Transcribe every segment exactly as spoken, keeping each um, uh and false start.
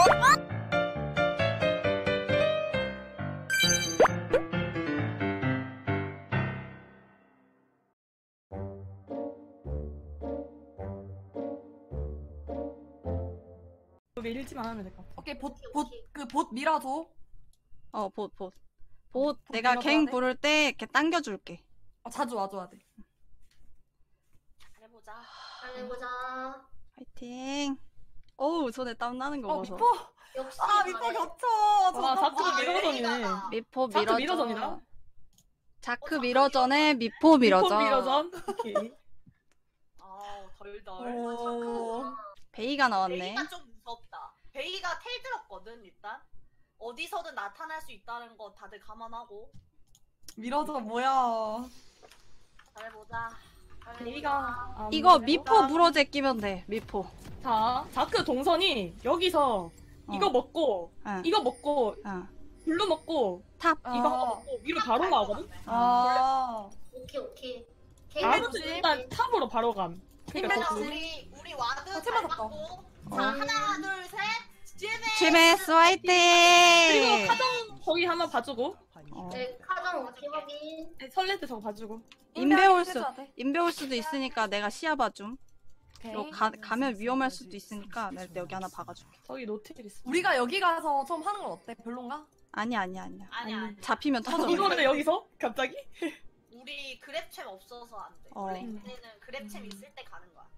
밀지만 하면 될 것 같아. 오케이, 봇, 봇, 그 봇 밀어줘. 어, 봇, 봇. 봇, 봇 내가 밀어줘야 갱 돼? 부를 때 이렇게 당겨줄게. 어, 자주 와줘야 돼. 잘해보자. 잘해보자. 파이팅. 어우, 손에 땀 나는 거 어, 봐서. 미포! 역시. 아, 미포 잘해. 겹쳐! 와, 자크 아, 밀어전이네. 미포 자크 밀어줘. 밀어전이다. 자크 밀어전에 미포 밀어전. 미포 밀어전. 오케이. 아우 덜덜. 오. 베이가 나왔네. 베이가 좀 무섭다. 베이가 텔 들었거든 일단. 어디서든 나타날 수 있다는 거 다들 감안하고. 밀어줘, 뭐야. 잘해보자. 베이가 안 이거 밀어줘. 미포 물어제 끼면 돼. 미포. 자, 자크 동선이 여기서 이거 어. 먹고 응. 이거 먹고 어. 블루 먹고 탑. 아. 이거 하나 먹고 위로 바로 가거든? 아. 오케이 오케이. 아무튼 일단 탑으로 바로 감. 그러니까 그래서 거기 우리 우리 와드 어, 잘 맞았다. 맞고. 어. 자 하나 둘 셋. 지메. 지메스 화이팅! 그리고 카정 거기 하나 봐주고 어. 네 카정 오케이 확인. 네, 설레트 저거 봐주고 인베올 수, 해줘야 돼. 인베올 수도 있으니까 내가 시야 봐줌. 오케이. 이거 가, 가면 위험할 수도 있으니까 내가 여기 하나 박아줄게. 저기 노틸 있어. 우리가 여기 가서 처음 하는 건 어때? 별론가? 아니야, 아니야, 아니야. 아니야. 아니야. 잡히면 터져. 이거를 여기서 갑자기? 우리 그랩챔 없어서 안 돼. 어. 원래 이때는 그랩챔 있을 때 가는 거야.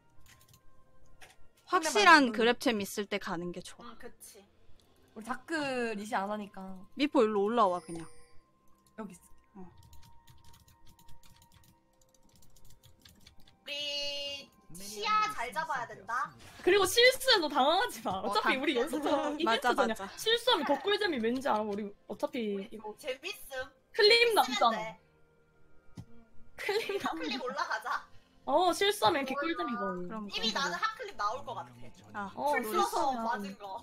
확실한 그랩챔 있을 때 가는 게 좋아. 응 그치. 우리 자크 리시 안 하니까. 미포 일로 올라와 그냥. 여기 있어. 우리 시야 잘 잡아야 된다. 그리고 실수해도 당황하지 마. 어차피 당- 우리 연습처럼 맞아, 이벤트잖아. 맞아. 실수하면 더 꿀잼이 왠지 알아. 우리 어차피 이거 재밌음. 클립 쓰면 남잖아. 돼. 클립 남. 클립 올라가자. 어 실수하면 이렇게 꿀잼이거든. 그럼 이미 그럼. 나는 핫클립 나올 것 같아. 아, 어 풀 써서 실수하면 맞은 거.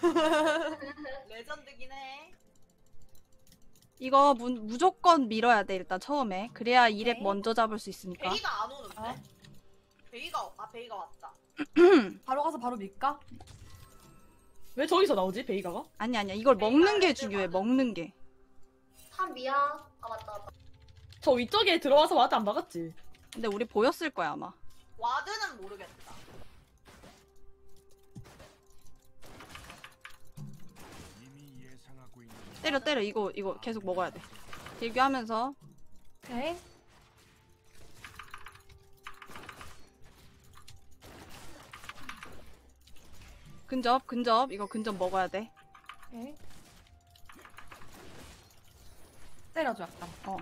레전드긴 해. 이거 무, 무조건 밀어야 돼 일단 처음에. 그래야 이랩 오케이. 먼저 잡을 수 있으니까. 베이가 안 오는데? 어? 베이가 아 베이가 왔다. 바로 가서 바로 밀까? 왜 저기서 나오지 베이가가? 아니 아니야. 이걸 먹는 게 중요해. 먹는 게. 탑 미야. 아 맞다 맞다. 저 위쪽에 들어와서 와드 안 박았지. 근데 우리 보였을 거야 아마. 와드는 모르겠다. 때려 때려. 이거 이거 계속 먹어야 돼. 딜교하면서. 오케이. 근접 근접. 이거 근접 먹어야 돼. 오케이. 때려줘, 약간. 어.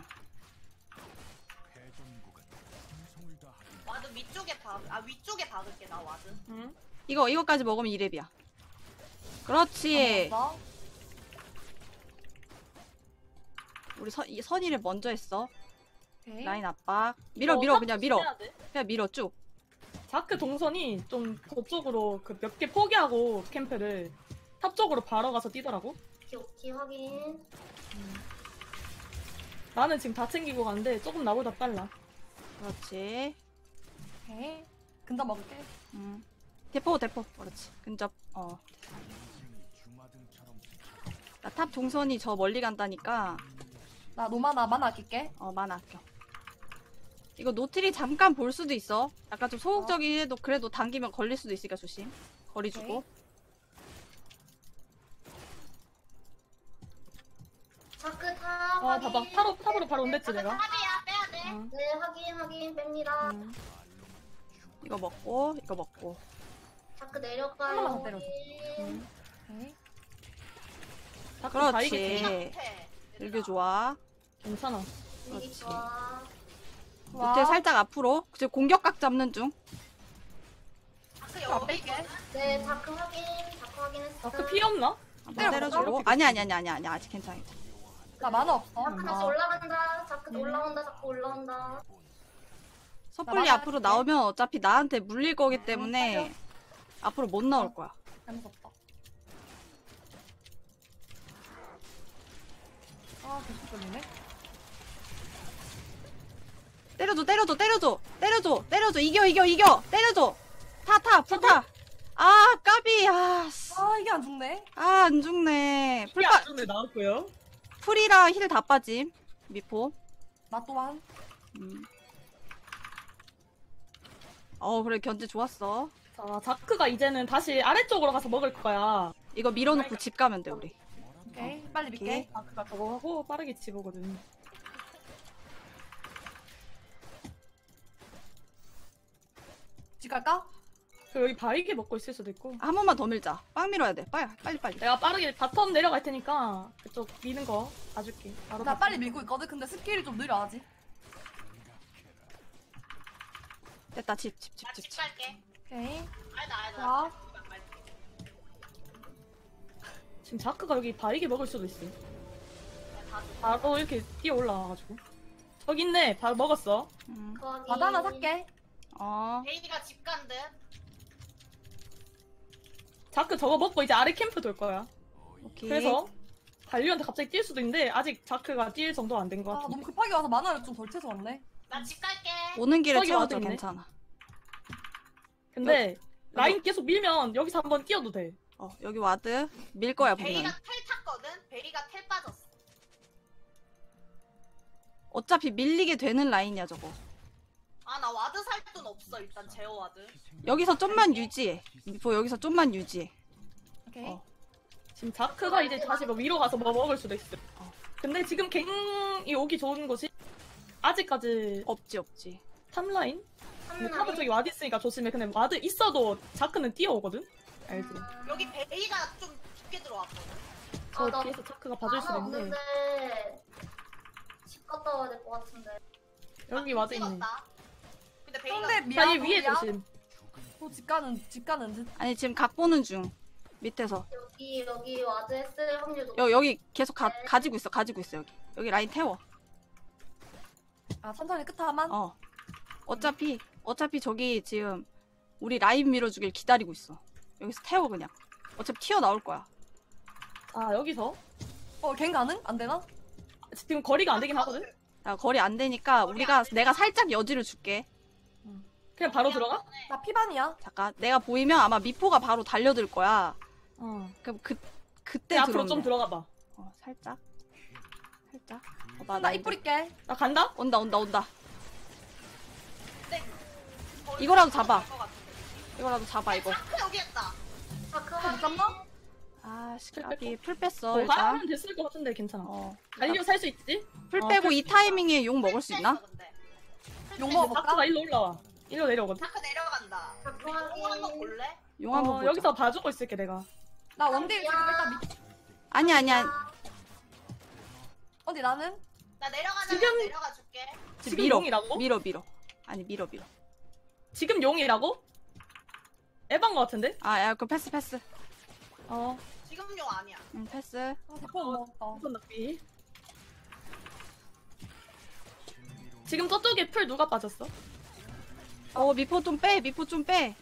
와드 위쪽에 박, 아 위쪽에 박을게 나 와드. 응? 이거 이거까지 먹으면 이랩이야. 그렇지. 먹었어. 우리 선, 이 선이를 먼저 했어. 오케이. 라인 압박. 밀어 어, 밀어 탑 그냥 밀어. 조심해야 돼. 그냥 밀어 쭉. 자크 동선이 좀 저쪽으로 그 몇 개 포기하고 캠프를 탑 쪽으로 바로 가서 뛰더라고. 오케이 오케이 확인. 나는 지금 다 챙기고 가는데 조금 나보다 빨라. 그렇지. 오케이. 근접 먹을게. 음. 대포 대포. 그렇지. 근접. 어. 나 탑 동선이 저 멀리 간다니까. 나 노마나 만화 아낄게. 어 만화 아껴. 이거 노틸이 잠깐 볼 수도 있어. 약간 좀 소극적이긴 해도 그래도 당기면 걸릴 수도 있으니까 조심. 거리 주고. 자크 탑. 어 확인. 봐봐 탑으로 탑으로 바로 온댔지 자크 내가. 탑이야 빼야 돼. 응. 네 확인 확인 뺍니다. 음. 이거 먹고 이거 먹고. 자크 내려가요. 한 번만 더 때려줘. 확인. 오케이. 자크 그렇지. 다 이기지. 못해. 일교 좋아. 괜찮아. 이기 그렇지. 좋아. 노틸 살짝 앞으로. 그치 공격각 잡는 중. 자크 아, 여기 뺄게. 있거든? 네 자크 확인. 자크 확인했어. 자크 피 없나? 한번 때려, 때려주고. 때려. 아니 아니 아니 아니 아니 아직 괜찮아. 나 만화 없어. 자크 다시 아. 올라간다. 자크 음. 올라온다. 자크 올라온다. 섣불리 나 앞으로 막아줄게. 나오면 어차피 나한테 물릴 거기 때문에 맞아. 앞으로 못 나올 거야. 잘못었다. 아, 계속 걸리네. 때려줘 때려줘 때려줘 때려줘 때려줘 이겨 이겨 이겨 때려줘 타 타 불타. 아 까비. 아 씨. 아 이게 안 죽네. 아, 안 죽네. 풀 풀파, 네 나왔고요. 풀이랑 힐 다 빠짐. 미포. 나 또한. 음. 어, 그래, 견제 좋았어. 자, 자크가 이제는 다시 아래쪽으로 가서 먹을 거야. 이거 밀어놓고 집 가면 돼, 우리. 오케이 빨리 밀게. 오케이. 자크가 저거 하고 빠르게 집어거든. 집 갈까? 그 여기 바위게 먹고 있을 수도 있고. 한 번만 더 밀자. 빵 밀어야 돼. 빨리, 빨리, 빨리. 내가 빠르게 바텀 내려갈 테니까 그쪽 미는 거 봐줄게. 바로 나 바텀. 빨리 밀고 있거든. 근데 스킬이 좀 느려 아직. 됐다, 집, 집, 집, 나 집. 집 갈게. 오케이. 알다 알다. 자. 지금 자크가 여기 바위게 먹을 수도 있어. 다 바로 이렇게 뛰어 올라와가지고. 저기 있네. 바로 먹었어. 음. 거기. 바다 하나 살게. 어. 베이가 집 간 듯. 자크 저거 먹고 이제 아래 캠프 돌 거야. 오케이. 그래서 달리오한테 갑자기 뛸 수도 있는데 아직 자크가 뛸 정도 안 된 것 아 같아. 너무 급하게 와서 만화를 좀 덜 채서 왔네. 나 집 갈게. 오는 길에 저기 채워줘, 와도 있네. 괜찮아. 근데 라인 계속 밀면 여기서 한번 뛰어도 돼. 어, 여기 와드. 밀 거야, 보면. 베이가 텔 탔거든. 베이가 텔 빠졌어. 어차피 밀리게 되는 라인이야, 저거. 아 나 와드 살 돈 없어. 일단 제어 와드. 여기서 좀만 유지해. 미포, 여기서 좀만 유지해. 오케이. 어. 지금 자크가 이제 다시 뭐 위로 가서 뭐 먹을 수도 있어. 어. 근데 지금 갱이 오기 좋은 곳이 아직까지 없지, 없지. 탑라인? 근데 탑은 탐나니? 저기 와드 있으니까 조심해. 근데 와드 있어도 자크는 뛰어오거든? 알지? 여기 베이가 좀 깊게 들어왔거든. 저 아, 나 뒤에서 자크가 봐줄 수 만화 있는데 없는데 집 갔다 와야 될 것 같은데. 여기 와드 있네. 찍었다. 근데 베이가 상대 미야. 자리 위에 미야. 조심. 또집 가는 집 가는 듯. 아니, 지금 각 보는 중. 밑에서. 여기 여기 와드 했을 확률 높. 여, 여기 계속 가, 가지고 있어, 가지고 있어, 여기. 여기 라인 태워. 아 천천히 끝 하만. 어. 어차피, 어차피 저기 지금 우리 라인 밀어주길 기다리고 있어. 여기서 태워, 그냥. 어차피 튀어나올 거야. 아 여기서 어갱 가능? 안 되나? 지금 거리가 안 되긴 하거든? 야, 거리 안 되니까 우리가, 내가 살짝 여지를 줄게. 그냥 바로 들어가? 나 피반이야. 잠깐. 내가 보이면 아마 미포가 바로 달려들 거야. 어. 그럼 그, 그때 네, 앞으로 들어오면 좀 돼. 들어가 봐. 어, 살짝. 살짝. 어, 나, 나 나 이 뿌릴게. 나 간다? 온다, 온다, 온다. 거의 이거라도 잡아. 될것 같은데. 이거라도 잡아, 이거. 자크 여기 했다. 자크 못 확인. 잡나? 아, 풀 시각이 풀 뺐어, 어, 일단. 하면 됐을 것 같은데 괜찮아. 어. 달리오 살 수 있지? 풀 어, 빼고 풀 이 타이밍에 욕 먹을 수 있나? 근데. 욕 근데 먹어볼까? 자크가 일로 올라와. 일로 내려오거든? 자크 내려간다. 자크 우리 확인. 공 한번 볼래? 용 한번 어, 보자. 여기서 봐주고 있을게 내가. 나 원딜 지금 일단 미. 아니, 아니야. 어디 나는? 나 내려가자. 지금- 내려가 줄게. 지금 밀어. 용이라고? 밀어, 밀어. 아니, 밀어, 밀어. 지금 용이라고? 에반 것 같은데? 아, 야, 그 패스, 패스. 어. 지금 용 아니야. 응, 패스. 아 대포 못 먹었다. 우선 낚비. 지금 저쪽에 풀 누가 빠졌어? 어, 미포 좀 빼, 미포 좀 빼.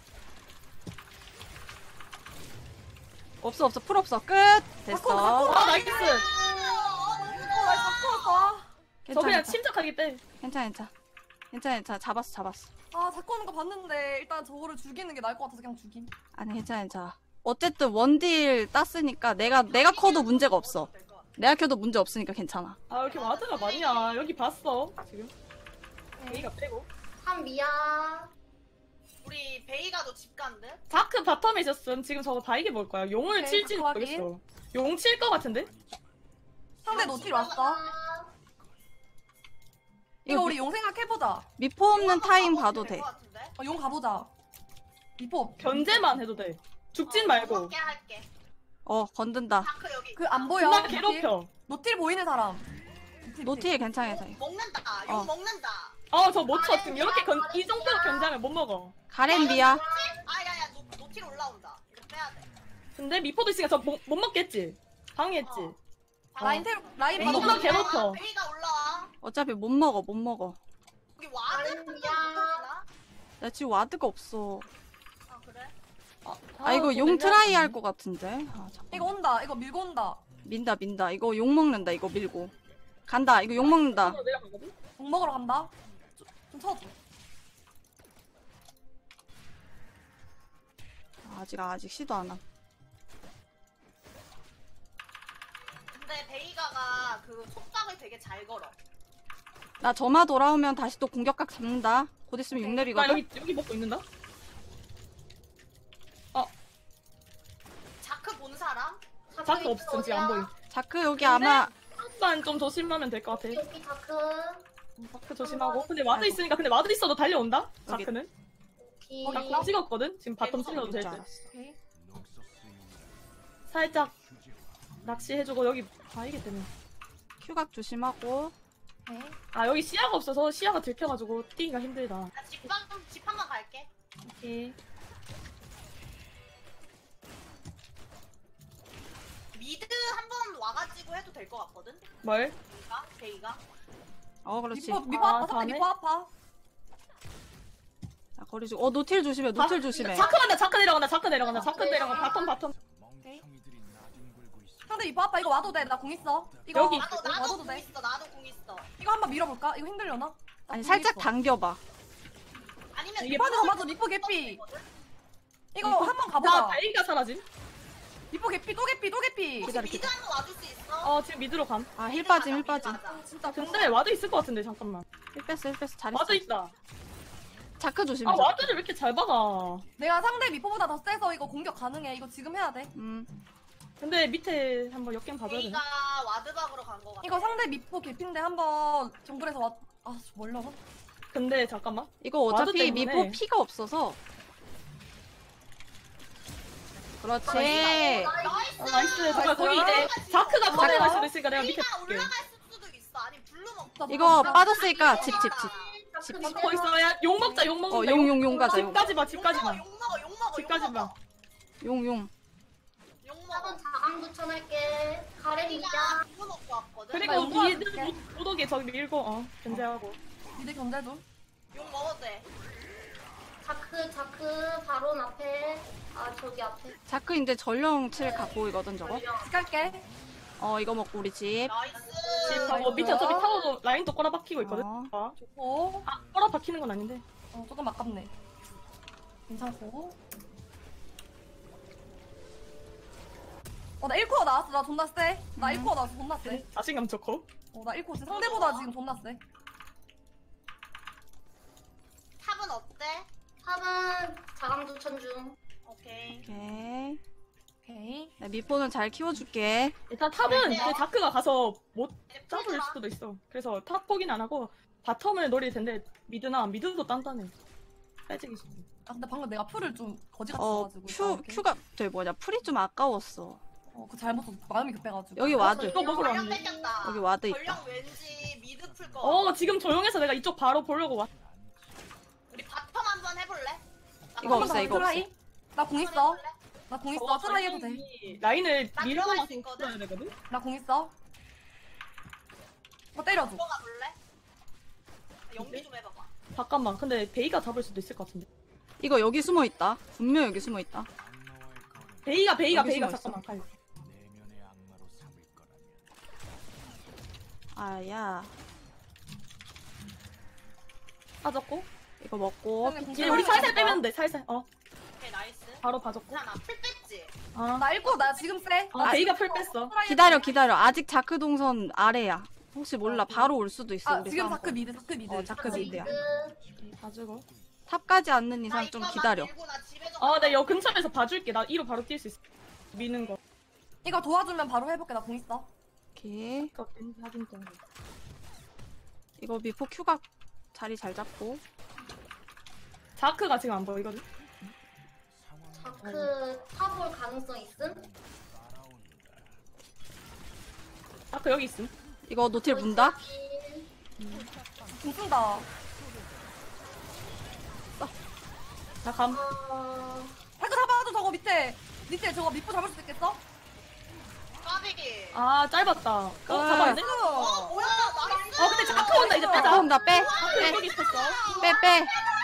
없어, 없어, 풀 없어. 끝! 됐어. 아 나이스! 어, 나 잡고 저 그냥 괜찮아, 침착하게 빼. 괜찮아, 괜찮아. 괜찮아, 괜찮아. 잡았어, 잡았어. 아 자꾸 오는 거 봤는데 일단 저거를 죽이는 게 나을 것 같아서 그냥 죽임. 아니, 괜찮아, 괜찮아. 어쨌든 원딜 땄으니까 내가, 내가 커도 문제가 없어. 내가 켜도 문제 없으니까 괜찮아. 아 왜 이렇게 와드가 많냐. 여기 봤어 지금. 베이가 빼고. 한 미야. 우리 베이가 너 집 간대? 자크 바텀에 있었음. 지금 저거 바이게 볼 거야. 용을 오케이, 칠지는 자크 확인. 모르겠어. 용 칠 것 같은데? 상대 노틸 왔어. 이거 이거 우리 용 생각해보자. 미포 없는 용 타임 한번 봐도 가봐도 돼. 될것 같은데? 어, 용 가보자. 미포. 견제만 해도 돼. 죽진 어, 말고. 먹게 할게. 어, 건든다. 자크 여기. 그 안 보여. 나 노틸. 괴롭혀. 노틸 보이는 사람. 노틸, 노틸 괜찮아, 괜찮아. 먹는다. 어. 용 먹는다. 아 저 못 쳐. 지금 이렇게 견, 이 정도로 견제하면 못 먹어. 가렌비야. 아야야 노, 노틸 올라온다. 이거 빼야 돼. 근데 미포도 있으니까 저 못 먹겠지. 방해했지. 어. 라인 테로 라인 베이가 바로 올라- 보자. 괴롭혀. 베이가 올라와. 어차피 못 먹어, 못 먹어. 여기 와드 아니야. 나 나 지금 와드가 없어. 아 그래? 아, 이거 용 트라이 할 것 같은데. 아, 잠깐. 이거 온다. 이거 밀고 온다. 민다, 민다. 이거 욕 먹는다, 이거 밀고. 간다, 이거 욕 먹는다. 내려가거든? 용 먹으러 간다. 좀, 좀 쳐줘. 아직, 아직 시도 안 함. 베이가 그 속박을 되게 잘 걸어. 나 점화 돌아오면 다시 또 공격각 잡는다. 곧 있으면 육 나 렙이거든. 여기 여기 먹고 있는다. 자크 본 사람? 자크 없음 지금 안 보임. 자크 여기 아마 한번 좀 조심하면 될 것 같아. 여기 다크. 자크 조심하고. 근데 와드 있으니까 근데 와드 있어도 달려온다. 여기. 자크는. 여기. 거기. 자크 찍었거든. 지금 바텀 줄 찍어도 될 듯. 알았어. 오케이. 살짝 낚시해주고 여기 봐이기 때문에. 큐각 조심하고. 오케이. 아 여기 시야가 없어서 시야가 들켜가지고 뛰기가 힘들다. 나 집방 집 한번 갈게. 오케이. 미드 한번 와가지고 해도 될 것 같거든. 뭘? 베이가 베이가. 어 그렇지. 미포 미포 아, 아파. 상대 다음에? 미포 아파. 자 거리 주. 어 노틸 조심해. 노틸 조심해. 자크 간다. 자크 내려간다. 자크 내려간다. 자크 내려간다. 바텀 바텀. 상대 미포 아파. 이거 와도 돼. 나 공 있어. 이거 여기. 나도 나도 와도 공 돼. 있어. 나도 공 있어. 이거 한번 밀어볼까? 이거 힘들려나? 나 아니 공 살짝 있어. 당겨봐. 아니면 이게 미포한테 맞아. 미포 개피. 이거 미포- 한번 나 가보자. 베이가 사라짐. 미포 개피 또 개피 또 개피. 혹시 기다려, 미드 기다려. 한번 와줄 수 있어? 어 지금 미드로 감. 아 힐 미드 빠짐 가자, 힐 빠짐. 미드 가자. 진짜 근데 와드 있을 것 같은데 잠깐만. 힐 뺐어 힐 뺐어. 잘했어. 와드 있다. 자크 조심해. 아 자크. 와드를 왜 이렇게 잘 박아? 내가 상대 미포보다 더 세서 이거 공격 가능해. 이거 지금 해야 돼. 음. 근데 밑에 한번 역경 봐줘야 베이가 되나? 와드박으로 간 거 같아. 이거 상대 미포 개피인데 한번 정글에서 왔. 아 멀려나? 근데 잠깐만. 이거 와드 어차피 때문에. 미포 피가 없어서. 그렇지. 나이스. 아, 나이스. 잠깐 거기 이제 자크가 커내 갈 수도 있으니까 내가 밑에 베이가 볼게. 올라갈 수도 있어. 아니 블루 먹. 이거 빠졌으니까 집 집 집. 집 거기 있어야 욕 먹자 욕 먹자. 어, 용, 용, 용 가자, 용. 집까지 봐 집까지 봐. 욕 먹어 욕 먹어 집까지 욕 봐. 먹어. 용용. 욕 먹어. 사번 자강 추천할게. 가렌 베이가 이자. 블루 먹고 왔거든. 나 그리고 용거 미드 할게. 모독에 저기 밀고 어 견제하고. 미드 견제 좀. 욕 먹어도 돼. 자크 자크 바론 앞에. 아 저기 앞에. 자크 이제 전령 칠 갖고 이거든 저거. 집 갈게. 어 이거 먹고 우리 집. 나이스. 집하고 밑에 어차피 타워도 라인도 꼬라박히고 있거든. 어. 어. 오. 아 꼬라박히는 건 아닌데. 어 조금 아깝네. 괜찮고. 어 나 일 코어 나왔어. 나 존나 세. 나 일 코어 나왔어. 존나 세. 자신감 좋고. 어나 일 코어 세. 상대보다 지금 존나 세. 탑은 어때? 탑은 자강 추천 중. 오케이. 오케이. 오케이. 나 미포는 잘 키워줄게. 일단 탑은 네. 그 자크가 가서 못 이제 풀 잡을 들어. 수도 있어. 그래서 탑 포기는 안 하고 바텀을 노릴 텐데 미드나 미드도 단단해. 빼지기 싫어. 아 근데 방금 내가 풀을 좀 거지같이 어 써가지고. 큐 큐가 저 뭐냐 풀이 좀 아까웠어. 어그 잘못 썼어. 마음이 급해가지고. 여기 와드. 이거 먹으러 전령 왔네. 뺏겼다. 여기 와드 있다. 전령 왠지 미드 풀 거. 어 지금 조용해서 내가 이쪽 바로 보려고 왔. 우리 바텀 한번 해볼래? 나 이거 바텀 없어, 한번 이거 트라이? 나 공 해볼래? 있어. 나 공 있어. 어, 트라이 해도 돼. 전령이 라인을 나 밀고 들어갈 나서 수 있거든? 있어야 되거든. 나 공 있어. 뭐 때려줘. 들어가 볼래? 연기 좀 해봐봐. 잠깐만. 근데 베이가 잡을 수도 있을 것 같은데. 이거 여기 숨어 있다. 분명 여기 숨어 있다. 베이가 베이가 여기 베이가 숨어 있어. 잠깐만. 가요. 아야. 빠졌고. 이거 먹고. 근데 공 이제 우리 들어가야 살살 되겠다. 빼면 돼. 살살. 어 오케이 나이스. 바로 봐줬고. 괜찮아 풀 뺐지? 아, 나 일 코어 나 지금 세. 아 베이가 풀 뺐어. 트라이 기다려 해도 돼. 기다려. 아직 자크 동선 아래야. 혹시 몰라 바로 올 수도 있어. 아 우리 지금 싸움. 자크 미드 자크 미드. 어, 자크 자크 미드야. 미드. 봐주고. 탑까지 않는 나 이상 좀 이거만 기다려. 밀고 나 집에 좀 어, 나 여 근처에서 봐줄게. 나 이로 바로 뛸 수 있어. 미는 거. 이거 도와주면 바로 해볼게. 나 공 있어. 오케이. 그거 확인 좀. 이거 미포 큐가 자리 잘 잡고. 자크가 지금 안 보이거든. 자크 타볼 가능성 있음? 자크 여기 있음. 이거 노틸 문다. 공 쓴다. 자 감. 어... 자크 잡아줘 저거 밑에. 밑에 저거 밑보 잡을 수 있겠어? 까비기. 아 짧았다. 어 잡아야 돼? 어 뭐야 나이스. 어 근데 자크 온다 이제 자크 빼자. 온다 빼. 자크 여기 있었어. 빼 빼.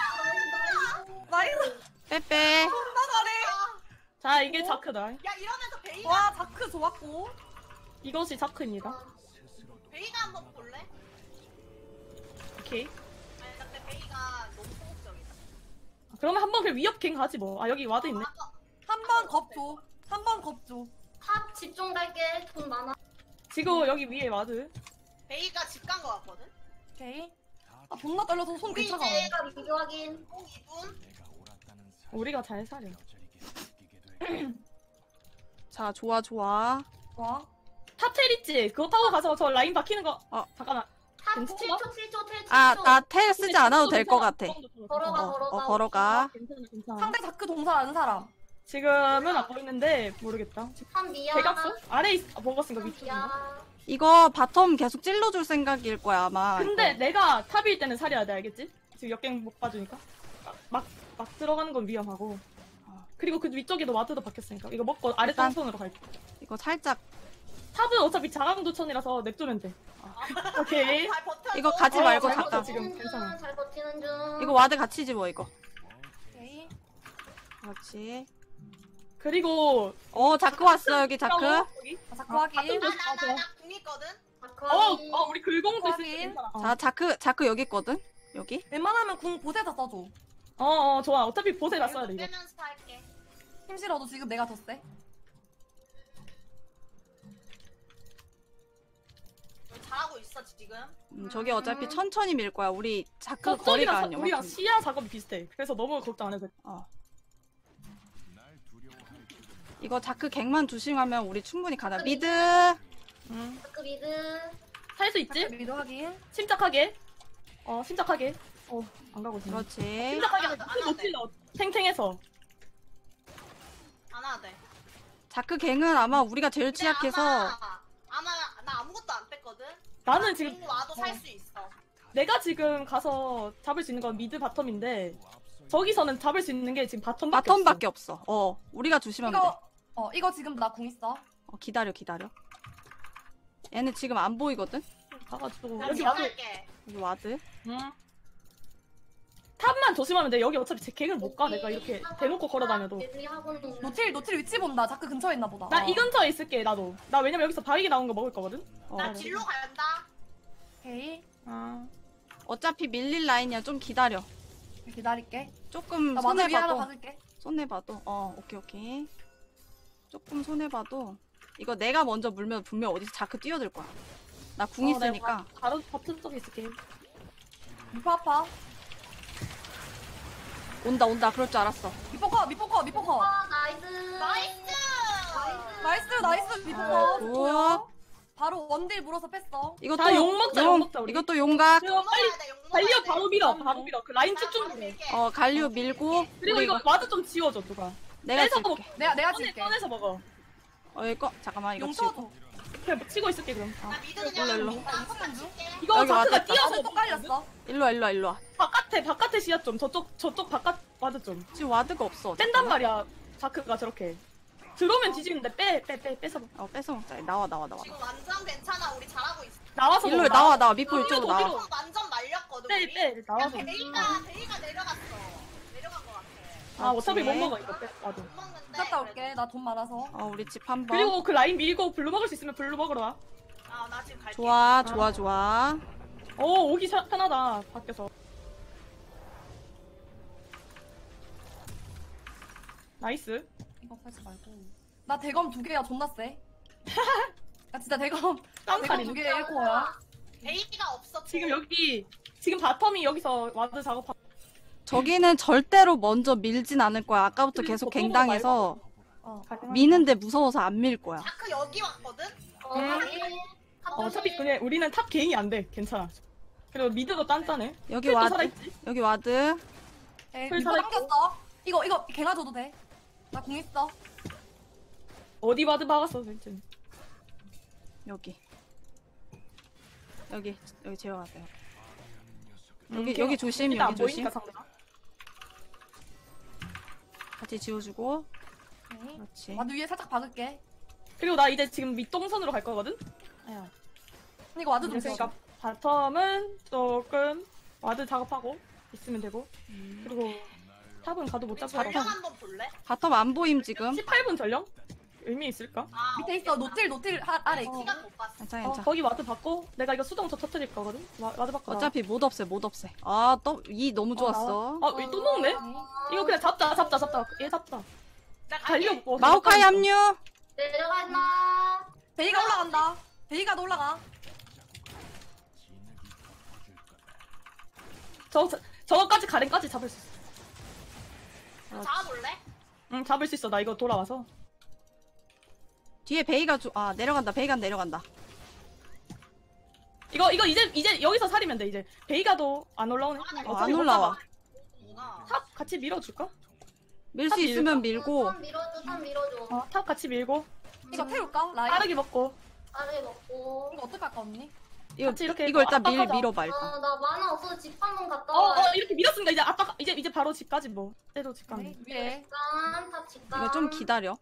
나이스. 빼 빼. 존나 잘해. 자 이게 자크다. 야 이러면서 베이가 와 자크 좋았고. 이것이 자크입니다. 베이가 한번 볼래? 오케이. 아니 근데 베이가 너무 소극적이다. 그러면 한번 그 위협갱 가지 뭐. 아 여기 와드 있네. 한 번 겁 줘. 한 번 겁 줘. 탑 집중 갈게. 돈 많아. 지금 여기 위에 와드. 베이가 집 간 거 같거든? 오케이. 아 존나 떨려서 손 우리 괜찮아. 이제 제가 미드 확인. 공 이 분? 우리가 잘 사려. 자, 좋아, 좋아. 좋아. 탑텔 있지? 그거 타고 가서 저 라인 박히는 거. 어. 잠깐만. 탑 괜찮아? 칠 초 칠 초 텔 칠 초. 아, 나 텔 쓰지 않아도 될 것 같아. 걸어가, 어, 걸어가. 어, 걸어가. 괜찮아, 괜찮아. 상대 다크 동선 아는 사람. 지금은 안 보이는데 모르겠다. 한 미야. 대각선? 아래 있, 아, 먹었으니까 위쪽인가? 미야. 이거 바텀 계속 찔러줄 생각일 거야, 아마. 근데 이거. 내가 탑일 때는 살려야 돼, 알겠지? 지금 역갱 못 봐주니까. 막, 막 들어가는 건 위험하고. 그리고 그 위쪽에도 와드도 박혔으니까. 이거 먹고 아래 일단- 땅손으로 갈게. 이거 살짝. 탑은 어차피 자강도천이라서 냅두면 돼. 오케이. 잘 버텨줘. 이거 가지 어, 말고 잘 잠깐. 버텨, 지금 괜찮아. 잘 버티는 중. 이거 와드 같이 집어, 이거. 오케이. 그렇지. 그리고 어, 자크 왔어, 여기 자크. 여기. 자, 자크 확인. 나나나나궁 있거든? 어, 어, 우리 글공도 있을 때 확인. 괜찮아. 어. 자, 자크, 자크 여기 있거든? 여기? 웬만하면 궁 보세다 써줘. 어, 어, 좋아. 어차피 보세 났어야 돼, 이거. 빼면서 할게. 힘 실어도 지금 내가 더 세. 너 잘하고 있어 지금. 음, 저기 어차피 천천히 밀 거야. 우리 자크 거리가 저쪽이랑 안 사- 우리랑 영합. 시야 작업이 비슷해. 그래서 너무 걱정 안 해도 돼. 어. 이거 자크 갱만 조심하면 우리 충분히 가나. 미드. 응. 그 미드. 살 수 있지? 미드 확인. 침착하게. 어, 침착하게. 어, 안 가고 있네. 그렇지. 침착하게. 안 와도, 안 못 와도 돼. 찔러. 탱탱해서. 안 와도 돼. 자크 갱은 아마 우리가 제일 근데 취약해서 아마, 아마 나 아무것도 안 뺐거든? 나는 지금 공 와도 살 수 있어. 내가 지금 가서 잡을 수 있는 건 미드 바텀인데 저기서는 잡을 수 있는 게 지금 바텀밖에 없어. 바텀밖에 없어. 어, 우리가 조심하면 돼. 이거 어 이거 지금 나 궁 있어. 어, 기다려, 기다려. 얘는 지금 안 보이거든? 가가지고 나 여기 집 와도. 갈게. 여기 와드. 응. 탑만 조심하면 돼. 여기 어차피 제 갱을 못 가. 내가 이렇게 대놓고 걸어다녀도. 노틸 노틸 위치 본다. 자크 근처에 있나 보다. 나 어. 이 근처에 있을게 나도. 나 왜냐면 여기서 바위게 나온 거 먹을 거거든. 어. 나 딜로 간다. 오케이. 아. 어차피 밀릴 라인이야. 좀 기다려. 기다릴게. 조금 나 마드 위에 하나 손해봐도. 박을게. 손해봐도. 어, 오케이, 오케이. 조금 손해봐도. 이거 내가 먼저 물면 분명 어디서 자크 뛰어들 거야. 나 궁 어, 있으니까. 내가 바로 버튼 쪽에 있을게. 미포 아파. 온다, 온다. 그럴 줄 알았어. 미포 커 미포 커 미포 커. 나이스. 나이스! 나이스 나이스 미포 아, 커. 굿. 좋아. 바로 원딜 물어서 뺐어. 이것도 자, 욕 먹자, 욕 먹자, 우리. 이것도 용각. 그리고 빨리 먹어야 돼, 욕 먹어야 달려 돼. 바로 밀어. 바로 밀어. 그 라인 나 쭉쭉 바로 밀어. 밀게. 어, 갈류 밀고. 그리고 우리 이거 와드 좀 지워줘 누가. 내가 빼서 줄게. 먹- 내가 내가 꺼내, 줄게. 꺼내서 먹어. 어, 이거 잠깐만 이거 용 치고. 쳐줘. 그냥 치고 있을게 그럼. 나 미드 일로, 그냥 일로. 나 한번 줄게. 이거 여기 자크가 왔다. 뛰어서 또 깔렸어. 일로 와, 일로 와, 일로 와. 바깥에 바깥에 시야 좀 저쪽 저쪽 바깥 와드 좀 지금 와드가 없어. 뺀단 말이야. 자크가 저렇게 들어오면 뒤지는데 빼 빼 빼 빼서 먹- 어, 뺏어 먹자. 나와, 나와, 나와. 지금 완전 괜찮아. 우리 잘하고 있어. 나와서 일로 먹어. 나와, 나와. 미포 어디로, 이쪽으로 어디로? 나와. 지금 완전 말렸거든. 빼 우리. 빼 나와서. 야, 베이가 베이가 내려갔어. 내려간 것 같아. 아 어차피 못 그렇지. 먹어 이거 빼 와드. 못 먹는데. 갔다 올게. 나 돈 많아서. 어, 우리 집 한 번. 그리고 그 라인 밀고 블루 먹을 수 있으면 블루 먹으러 와. 아, 나 지금 갈게. 좋아, 좋아, 좋아. 오 오기 샤- 편하다 밖에서. 나이스. 이거 하지 말고. 나 대검 두 개야. 존나 세. 나 진짜 대검 대검 깜짝이야. 두 개에 일 코어야. 베이가 없어. 지금 여기 지금 바텀이 여기서 와드 작업. 저기는 절대로 먼저 밀진 않을 거야. 아까부터 계속 그리고 갱당해서 어. 미는데 무서워서 안 밀 거야. 자크 여기 왔거든. 어, 음. 네. 어차피 그냥 우리는 탑 개인이 안 돼. 괜찮아. 그리고 미드도 단단해. 여기 킬도 와드. 살아있지. 여기 와드. 에이, 풀 미포 살아있고. 당겼어. 이거 이거 걔가 줘도 돼. 나 공 있어. 어디 와드 박았어 진짜. 여기. 여기, 여기 제어하세요. 음, 여기, 걔가 여기 조심, 일단 여기 안 조심. 보이니까 상대가. 같이 지워주고. 오케이. 그렇지. 와드 위에 살짝 박을게. 그리고 나 이제 지금 밑동선으로 갈 거거든. 아야. 이거 와드 좀 그러니까 줘. 바텀은 조금 와드 작업하고 있으면 되고. 그리고 탑은 가도 못 우리 잡고. 전령 한번 볼래? 바텀 안 보임, 지금. 십팔 분 전령? 의미 있을까? 아, 밑에 있어. 노틸 노틸 하, 아래. 어. 시간 못 봤어. 괜찮아, 어, 괜찮아. 거기 와드 받고 내가 이거 수동 더 터뜨릴 거거든. 와, 와드 받고. 어차피 못 없애, 못 없애. 아, 또, 이 너무 좋았어. 아, 왜 또 먹네? 이거 그냥 잡자, 잡자, 잡자. 얘 잡자. 나 달려. 갈게. 뭐, 마오카이 합류! 내려간다. 베이가 올라간다. 베이가 올라가. 저, 저 저거까지 가렌까지 잡을 수 있어. 잡아볼래? 응 잡을 수 있어. 나 이거 돌아와서. 뒤에 베이가 조... 아 내려간다. 베이가 내려간다. 이거 이거 이제 이제 여기서 살이면 돼 이제. 베이가도 안 올라오네. 어, 어차피 안 못 올라와. 누나. 잡아. 탑 같이 밀어줄까? 밀 수 탑 있으면 밀고. 탑 밀어줘, 탑 밀어줘. 어, 탑 같이 밀고 이거 태울까? 라인. 빠르게 먹고. 빠르게 먹고. 이거 어떻게 할까 언니? 이거 같이 이렇게 이거 일단 밀 압박하자. 밀어봐 일단. 아, 나 만화 없어서 집 한번 갔다 어, 와. 어 이렇게 밀었으니까 이제 아빠 이제 이제 바로 집까지 뭐. 때도 집 가면. 네, 위에. 집간, 탑 집간. 이거 좀 기다려.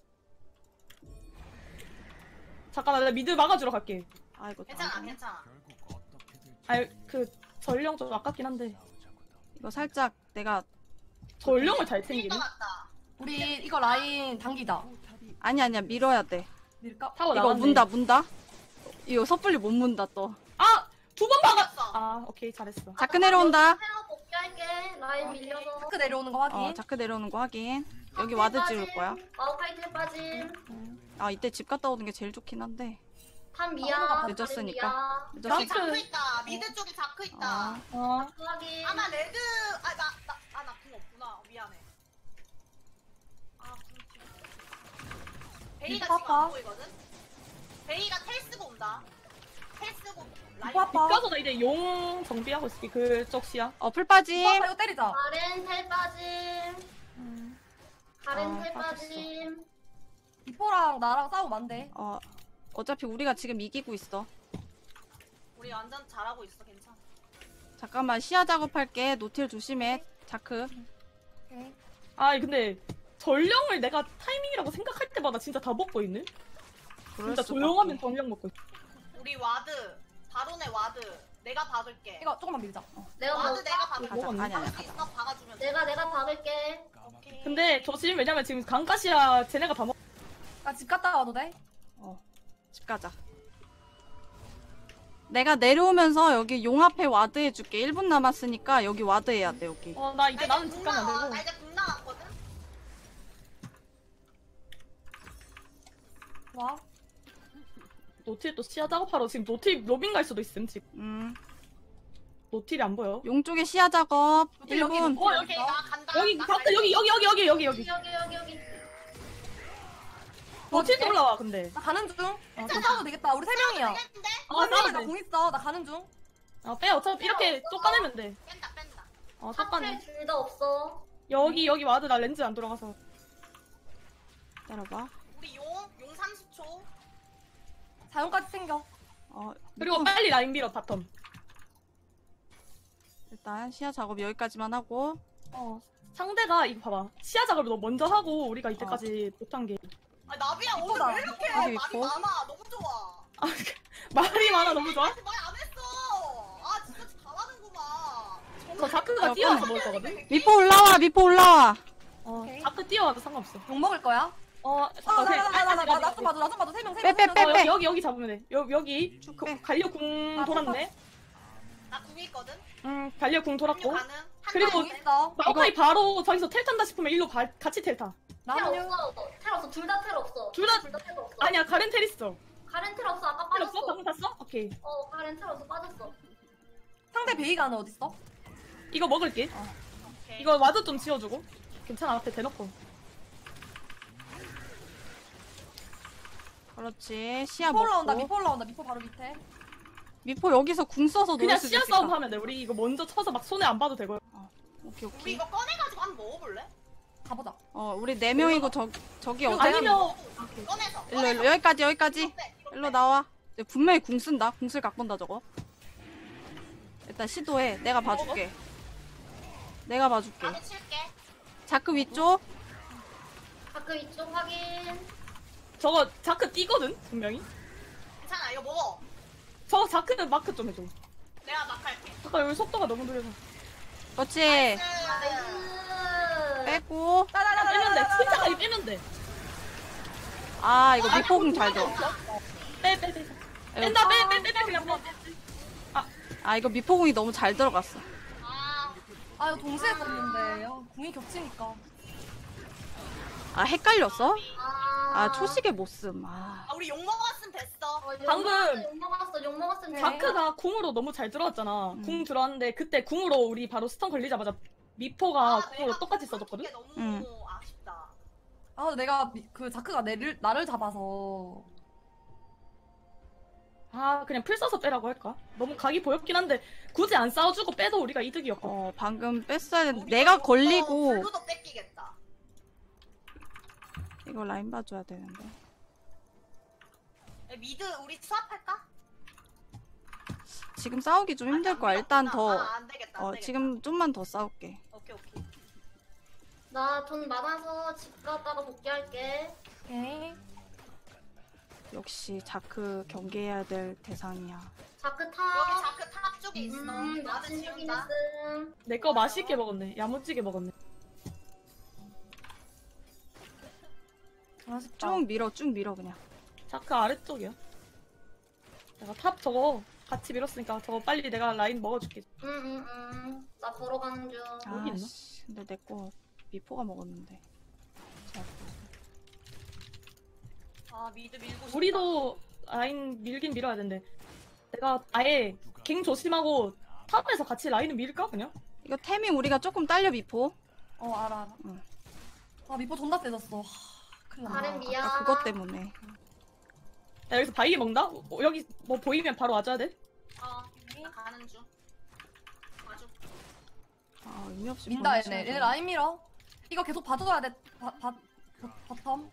잠깐만 나 미드 막아주러 갈게. 아 이거 괜찮아, 안 되네. 괜찮아. 아니 그 전령 좀 아깝긴 한데 이거 살짝 내가 전령을 잘 것 챙기네. 같다. 우리 이거 라인 당기자. 아니 아니야 밀어야 돼. 밀까? 타워 이거 나왔네. 문다 문다. 이거 섣불리 못 문다 또. 아! 두 번 막아! 밀었어. 아 오케이 잘했어. 자크 내려온다. 헤어 복귀할게. 라인 밀려서. 자크 내려오는 거 확인. 어 자크 내려오는 거 확인. 여기 와드 지울 거야. 마우카이틀 빠짐. 아 이때 집 갔다 오는 게 제일 좋긴 한데. 탑 미야. 늦었으니까. 여기 늦었으니까. 자크 있다. 미드 쪽에 자크 있다. 아, 어. 확인. 아, 나 레드. 아, 나, 나, 아, 나 궁 없구나. 미안해. 아, 궁 베이가 미포 지금 안 아파. 보이거든? 베이가 텔 쓰고 온다. 텔 쓰고 라인. 미포 아파. 가서 나 이제 용 정비하고 있을게. 그쪽 시야. 어 풀빠짐. 이거 이거 때리자. 가렌 텔 빠짐. 음. 가렌 아, 텔 빠졌어. 빠짐. 미포랑 나랑 싸우면 안 돼. 어 어차피 우리가 지금 이기고 있어. 우리 완전 잘하고 있어. 괜찮아. 잠깐만 시야 작업할게. 노틸 조심해. 자크. 오케이. 아 근데 전령을 내가 타이밍이라고 생각할 때마다 진짜 다 먹고 있네. 그럴 진짜 수가 조용하면 없지. 전령 먹고 있어. 우리 와드. 바론의 와드. 내가 박을게. 이거 조금만 밀자. 어. 내가 와드 뭐, 내가 박을게. 가자. 먹었네. 아니 아니 박을 수 가자. 있어? 박아주면 돼. 내가 내가 박을게. 오케이. 근데 조심. 왜냐면 지금 강가시야 쟤네가 다 먹. 나 집 갔다 와도 돼? 어, 집 가자. 내가 내려오면서 여기 용 앞에 와드 해줄게. 일 분 남았으니까 여기 와드 해야 돼, 여기. 어 나 이제 나 나는 집 가면 나와. 안 나 되고. 이제 궁 나왔거든? 와. 노틸 또 시야 작업하러 지금 노틸 로빙 갈 수도 있음 지금. 음. 노틸이 안 보여. 용 쪽에 시야 작업. 여기, 일 분. 여기. 어 여기 오케이, 나 간다. 여기 나 다크 갈게. 여기 여기 여기 여기 여기 여기. 여기 여기 여기. 노틸도 올라와 근데. 나 가는 중. 어, 좀 싸워도 되겠다. 우리 세 명이야. 되겠는데? 어 싸우면 돼. 나공 있어. 나 가는 중. 어 빼. 어차피 이렇게 쫓아내면 돼. 뺀다, 뺀다. 어 쫓아내. 탑텔 둘 다 없어. 여기 여기 와드 나 렌즈 안 들어가서. 기다려봐. 우리 용, 용 삼십 초. 자연까지 챙겨. 어, 그리고 빨리 라인 밀어 바텀. 일단 시야 작업 여기까지만 하고. 어 상대가 이거 봐봐. 시야 작업을 너 먼저 하고 우리가 이때까지 못한 게. 아, 나비야, 오늘 이쁘다. 왜 이렇게 여기 말이 있고. 많아? 너무 좋아. 아 말이 많아 너무 좋아. 말안 했어. 아, 진짜 잘하는구만. 저 자크가 어, 뛰어와서 빨리. 먹을 거거든. 미포 올라와, 미포 올라와. 어 오케이. 자크 뛰어와도 상관없어. 욕 먹을 거야? 어 아, 잠깐 나, 나, 나, 나, 나, 나, 아직, 나 아직, 좀 봐줘, 나 좀 봐줘. 세 명, 세 빼, 명, 빼, 세 명. 빼, 어, 빼. 여기, 여기 여기 잡으면 돼. 여, 여기 쭉 그, 빼. 갈려궁 아, 돌았네. 나 궁 있거든? 응 갈려궁 합류 돌았고. 가능? 그리고 공 있어. 마오카이 바로 저기서 텔 탄다 싶으면 일로 가, 같이 텔 타. 텔 나는 없어. 텔 없어. 둘 다 텔 없어. 둘 다- 둘 다 텔 없어. 아니야 가렌 텔 있어. 가렌 텔 없어. 아까 텔 없어? 빠졌어. 방금 탔어? 오케이. 어, 가렌 텔 없어. 빠졌어. 상대 베이가는 어딨어? 이거 먹을게. 오케이. 이거 와드 좀 지워주고. 괜찮아 앞에 대놓고. 그렇지. 시야 미포 올라온다, 먹고. 미포 올라온다, 미포 바로 밑에. 미포 여기서 궁 써서 놓을 그냥 수도 시야 있겠다. 싸움 하면 돼. 우리 이거 먼저 쳐서 막 손에 안 봐도 되고. 오케이, 우리 오케이. 이거 꺼내가지고 한번 먹어볼래? 가보자. 어, 우리 네 명이고 저, 저기 어디? 아니면 꺼내서. 일로, 일로, 여기까지, 여기까지. 뒤로 빼, 뒤로 일로 빼. 나와. 이제 분명히 궁 쓴다. 궁쓸 갖고 온다, 저거. 일단 시도해. 내가 봐줄게. 내가 봐줄게. 나도 칠게. 자크 위쪽. 다크 이쪽 확인. 저거 자크 뛰거든 분명히. 괜찮아, 이거 먹어. 저 자크 마크 좀 해줘. 내가 막 할게. 잠깐 여기 속도가 너무 느려서. 그렇지. 나이스. 나이스. 빼고. 빼면 돼. 진짜까지 빼면 돼. 아, 이거 미포 궁 잘 줘. 빼 빼 빼. 뺀다 빼 빼 빼 빼 그냥 빼. 아, 이거 미포 궁이 너무 잘 들어갔어. 아, 아, 이거 동시에 썼는데. 요 궁이 겹치니까. 아 헷갈렸어? 아, 아 초식에 못 쓴. 아 아 우리 욕 먹었으면 됐어. 어, 욕 방금- 먹었어, 욕 먹었어, 욕 먹었으면 네. 자크가 궁으로 너무 잘 들어왔잖아. 음. 궁 들어왔는데 그때 궁으로 우리 바로 스턴 걸리자마자 미포가 아, 궁으로 내가 똑같이 그거 써줬거든? 그게 너무 응. 아쉽다. 아 근데 내가 미- 그 자크가 내를 나를 잡아서 아 그냥 풀 써서 빼라고 할까? 너무 각이 보였긴 한데 굳이 안 싸워주고 빼도 우리가 이득이었고. 어 방금 뺐어야 했는데 우리가 내가 좀 더 걸리고 블루도 뺏기겠다. 이거 라인 봐줘야 되는데. 야, 미드 우리 수합할까? 지금 싸우기 좀 힘들 아니, 거야. 안 일단 밀었구나. 더 아, 안 되겠다, 안 어 되겠다. 지금 좀만 더 싸울게. 오케이 오케이. 나 돈 많아서 집 갔다가 복귀할게. 오케이. 역시 자크 경계해야 될 대상이야. 자크 여기 타. 자크 탑 쪽에 있어. 음, 나 나는 진주긴 지운다. 했음. 내 거 맛있게 먹었네. 야무지게 먹었네. 아쉽다. 쭉 밀어 쭉 밀어 그냥. 자크 아래쪽이야. 내가 탑 저거 같이 밀었으니까 저거 빨리 내가 라인 먹어줄게. 응, 응, 응. 나 보러 가는 중. 여기 있나? 아씨 근데 내 거 미포가 먹었는데. 자, 아 미드 밀고 싶다. 우리도 라인 밀긴 밀어야 되는데 내가 아예 갱 조심하고 탑에서 같이 라인을 밀까 그냥? 이거 템이 우리가 조금 딸려 미포. 어 알아 알아. 응. 아 미포 존나 세졌어. 하, 큰일 났네. 다른 미야. 아까 그것 때문에. 야 여기서 바이게 먹나? 어, 여기 뭐 보이면 바로 와줘야 돼? 어, 나 가는 중. 맞아. 아 의미 없이 민다 보내줘야 얘네. 돼. 얘네 라인 밀어. 이거 계속 봐줘야 돼. 바, 바, 바, 바텀.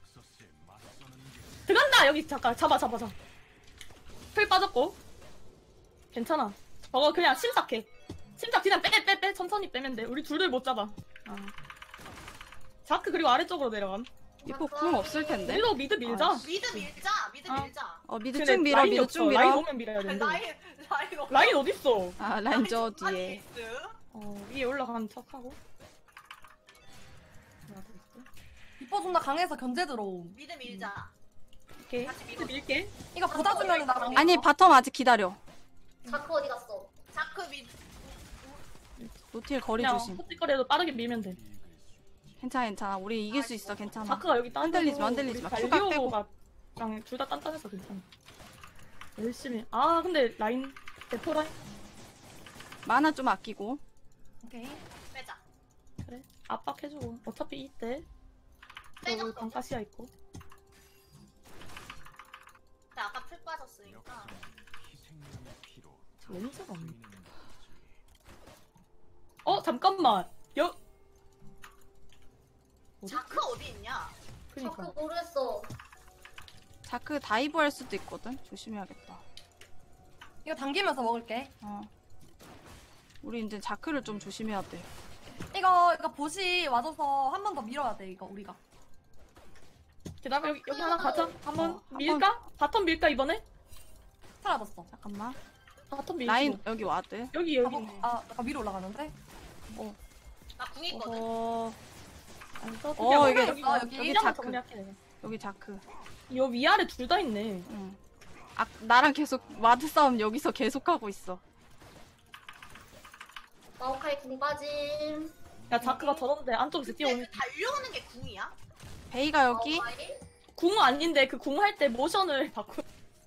들어간다 여기 잠깐 잡아 잡아 잡아. 풀 빠졌고 괜찮아. 저거 그냥 침착해. 침착 그냥 빼 빼 빼 천천히 빼면 돼. 우리 둘을 못 잡아. 아. 자크 그리고 아래쪽으로 내려감. 미포 궁 없을 텐데. 밀로 미드 밀자. 아, 미드 밀자. 미드 아. 밀자. 어 미드 근데 쭉 밀어 라인이 미드 없어. 쭉 라인 밀어. 오면 밀어야 되는데. 라인 라인 없어. 라인 어딨어? 아 라인 저 라인 뒤에. 있음. 어 위에 올라가는 척하고. 미포 존나 강해서 견제 들어옴. 미드 밀자. 오케이. 같이 미드 밀어. 밀게. 이거 받아주면 나랑. 아니 바텀 아직 기다려. 자크 어디 갔어? 자크 미드. 노틸 거리 그냥 조심. 호찌거리에도 빠르게 밀면 돼. 괜찮아 괜찮아. 우리 이길 수 있어 괜찮아. 자크가 여기 딴 흔들리지 마, 흔들리지 마. 추가 빼고. 갈리오가 둘 다 단단해서 괜찮아. 열심히. 아 근데 라인 대포 라인 만화 좀 아끼고. 오케이. 빼자. 그래 압박해주고 어차피 이때 빼자. 또 방카시아 있고. 나 아까 풀 빠졌으니까. 렌즈가 없네. 어 잠깐만. 여. 어디? 자크 어디 있냐? 그니까. 자크 모르겠어. 자크 다이브 할 수도 있거든. 조심해야겠다. 이거 당기면서 먹을게. 어. 우리 이제 자크를 좀 조심해야 돼. 이거 이거 보시 와줘서 한 번 더 밀어야 돼 이거 우리가. 그다음에 여기 여기 하나 가자. 한번 어, 한번. 밀까? 바텀 밀까 이번에? 사라졌어. 잠깐만. 바텀 밀고. 라인 여기 와드. 여기 아, 여기. 뭐, 아, 약간 위로 올라가는데? 나 궁 있거든. 어 안 써. 어, 그냥 이게- 여기 어, 여기 여기 여기 자크. 정리할게. 내가. 여기 자크. 요 위아래 둘 다 있네. 응. 아 나랑 계속 와드 싸움 여기서 계속 하고 있어. 마오카이 궁 빠짐. 야 자크가 저런데 안쪽에서 근데 뛰어오는. 그 달려오는 게 궁이야? 베이가 여기. 마오카이? 궁 아닌데 그 궁 할 때 모션을 바꾸.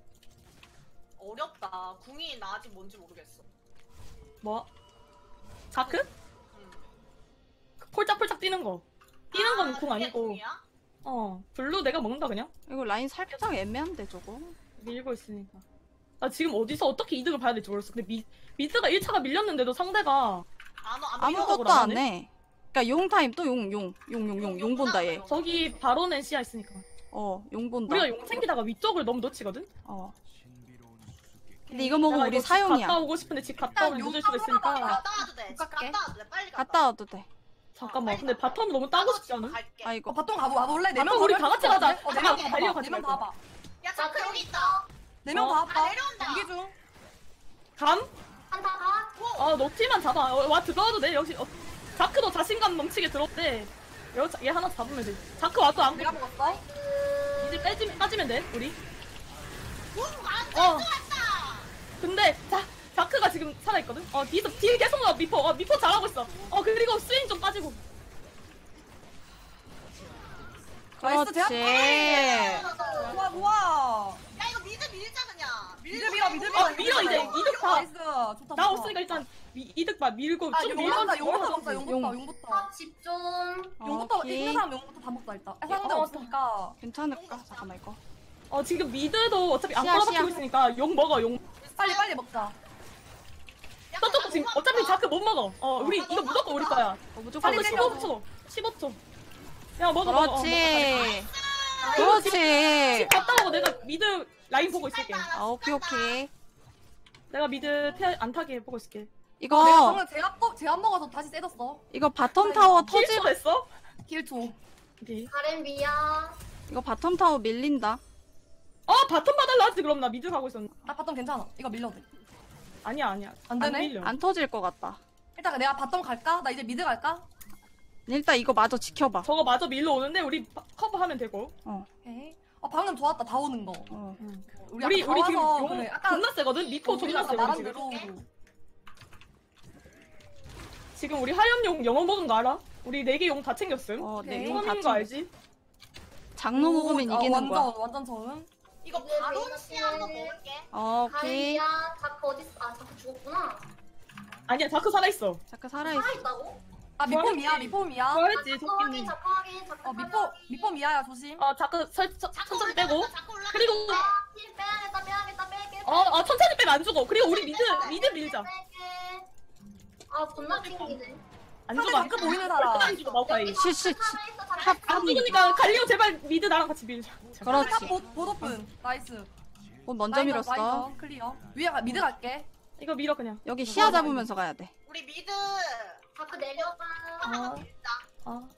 어렵다. 궁이 나 아직 뭔지 모르겠어. 뭐? 자크? 응. 그 폴짝폴짝 뛰는 거. 뛰는 건 궁 그게 아니고. 궁이야? 어 블루 내가 먹는다 그냥. 이거 라인 살짝 애매한데 저거. 밀고 있으니까. 나 지금 어디서 어떻게 이득을 봐야 될지 모르겠어. 근데 미, 미드가 일 차가 밀렸는데도 상대가 안, 안 아무것도 밀어서 안 해. 그러니까 용 타임 또 용 용 용 용 용 용 본다 얘. 저기 바로는 시야 있으니까. 어 용 본다. 우리가 용 챙기다가 위쪽을 너무 놓치거든? 어. 근데 이거 먹으면 내가 우리 이거 집 사용이야. 갔다 오고 싶은데 집 갔다 오면 일단 늦을 수도 있으니까. 갔다 와도 돼. 집 갈게. 갔다 와도 돼. 빨리 갔다. 갔다 와도 돼. 잠깐만. 근데 바텀 너무 따고 싶지 않아? 갈게. 아 어, 이거 바통 가보, 와볼래? 아, 네명 우리 다 같이 가자. 어, 다 네명 같이 다 달려 봐봐. 가지 네명 말고. 다 봐봐. 야 자크 여기 있다. 네명 어. 다 아 봐봐. 내려온다. 연기 중. 감? 한타 가? 어, 노티만 잡아. 어, 와, 들어와도 돼. 역시, 어, 자크도 자신감 넘치게 들었대. 여, 얘 하나 잡으면 돼. 자크 와도 안 내가 먹었어? 이제 빼지, 빠지면 돼, 우리. 궁안 어. 왔다. 근데, 자, 자크가 지금 살아있거든? 어, 뒤에서, 뒤에 계속 나와, 미포. 어, 미포 잘하고 있어. 어, 그리고 스윙 좀 빠지고. 나이스 제압. 그렇지. 좋아 좋아. 야 이거 미드 밀자 그냥. 미드 밀어 미드 밀어. 아, 밀어, 이제. 이득 봐. 나이스. 좋다. 좋다. 나 없으니까 일단 미, 이득 봐 밀고 아 좀 용 밀면 먹자 용 먹자 먹자 하던지. 용 먹자 용 먹자. 탑 집중. 용부터 오케이. 있는 사람 용부터 다 먹자 일단. 아, 상대 어, 없으니까. 괜찮을까? 잠깐만 이거. 어 지금 미드도 어차피 안 시야, 걸어박히고 시야. 있으니까 용 먹어 용. 빨리 빨리 먹자. 저쪽 지금 어차피 자크 못 먹어. 어 우리 이거 무조건 우리 거야. 어, 무조건 빨리 자크 내려. 십오 초. 십오 초. 야 먹어 먹어. 어, 먹어. 그렇지. 집 그렇지. 갔다 오고 내가 미드 라인 보고 있을게. 아, 오케이 오케이. 내가 미드 태, 안 타게 보고 있을게. 내가 이거 방금 제압 먹 제압 먹어서 다시 세졌어. 이거 바텀 타워 킬초 터지. 됐어? 킬초. 오케이. 가렌 미야. 이거 바텀 타워 밀린다. 어 바텀 받을라 하지 그럼 나 미드 가고 있었는데. 나 바텀 괜찮아. 이거 밀려도 돼. 아니야 아니야. 안 되네? 밀려. 안 터질 것 같다. 일단 내가 바텀 갈까? 나 이제 미드 갈까? 일단 이거 마저 지켜봐. 저거 마저 밀러 오는데 우리 파- 커버하면 되고. 오케이. 어 방금 좋았다 다 오는 거. 어. 우리 우리 아까 우리 다 지금 와서 용 그래. 아까 존나 세거든. 미포 존나 우리가 세 우리 말한 지금. 대로. 지금 우리 하연용 영어 먹은 거 알아? 우리 네 개 용 다 챙겼음. 어, 오케이. 내 처음인 용다 거 챙겼어. 알지? 장로 먹으면 오, 아, 이기는 완전, 거야. 완전 처음. 이거 이제 바론 메이저 씨 한번 때. 먹을게. 어, 가렌 오케이. 미야. 자크 어디 있어? 아 자크 죽었구나. 아니야 자크 살아있어. 잠깐 살아있어. 살아있다고? 아 미포미야 미포미야. 좋아했지 자크 좋겠니. 확인. 자크 확인. 자크 어 미포 미포미야야 조심. 어 자크 설, 천- 천천히 빼고. 자꾸 올라가. 그리고 힐 빼야겠다 빼야겠다 빼야겠다. 어, 어 천천히 빼면 안 죽어. 그리고 우리 미드 미드 밀자. 뺄게. 아 존나 튕기네. 안 상대 죽어. 자크 보이는 사람. 안 죽어 마우카이. 시, 시, 시. 안 죽으니까 갈리오 제발 미드 나랑 같이 밀자. 그렇지. 탑 보도픈. 나이스. 어, 먼저 라이더, 밀었어. 라이더, 클리어. 위에 가 미드 갈게. 이거 밀어 그냥. 여기 시야 잡으면서 가야 돼. 우리 미드 자크 내려가. 어. 밀자. 아.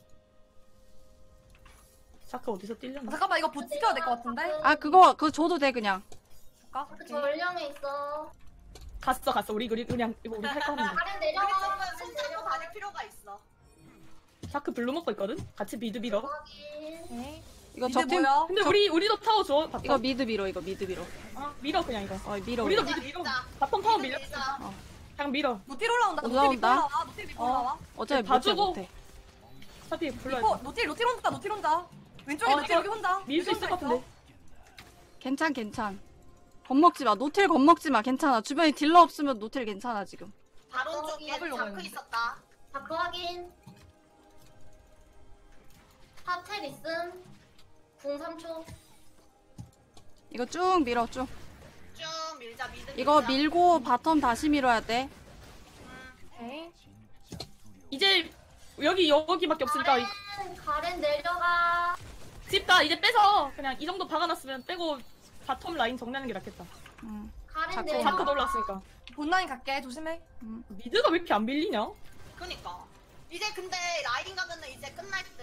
자크 어디서 아, 뛸려나? 잠깐만 이거 보 지켜야 될 것 같은데. 아, 그거, 그거 줘도 돼, 그냥. 잠깐. 자크 오케이. 전령에 있어. 갔어 갔어. 우리 우리 그냥 이거 우리 할 거는. 가렌 우리 내려가. 지금 가렌 손잡고 내려가. 다닐 필요가 있어. 자크 블루 먹고 있거든. 같이 미드 밀어. 확인. 오케이. 이거 미드 적팀, 뭐야? 근데 우리 우리도 타워 줘. 바텀. 이거 미드 밀어, 이거 미드 밀어. 아, 밀어 그냥 이거. 어, 밀어. 우리도 밀어. 미드 밀어. 밀자. 바텀 타워 밀려. 밀자. 그냥 밀어. 노틸 올라온다. 노틸 밑으로 올라온다. 올라와. 노틸 밑으로 올라와. 어차피 봐주고. 못해, 못해. 어차피 불러야 미포 돼. 노틸 노틸 혼자 노틸 혼자. 왼쪽에 어, 노틸 이거 여기 혼자. 밀 수 여기 있을 혼자 것 같은데. 괜찮, 괜찮. 겁먹지 마. 노틸 겁먹지 마. 괜찮아. 주변에 딜러 없으면 노틸 괜찮아, 지금. 바론 쪽에 더블 자크 먹어요. 있었다. 자크 확인. 탑텔 있음. 궁 삼 초. 이거 쭉 밀어, 쭉. 쭉 밀자 미드. 이거 밀자. 밀고 바텀 다시 밀어야 돼. 오케이. 이제 여기 여기밖에 없으니까 이- 가렌, 가렌 내려가. 집가 이제 빼서 그냥 이 정도 박아놨으면 빼고 바텀 라인 정리하는 게 낫겠다. 음. 가렌 자크 내려가. 자크도 올랐으니까. 본라인 갈게. 조심해. 미드가 왜 이렇게 안 밀리냐? 그니까. 이제 근데 라인 가면은 이제 끝날 듯.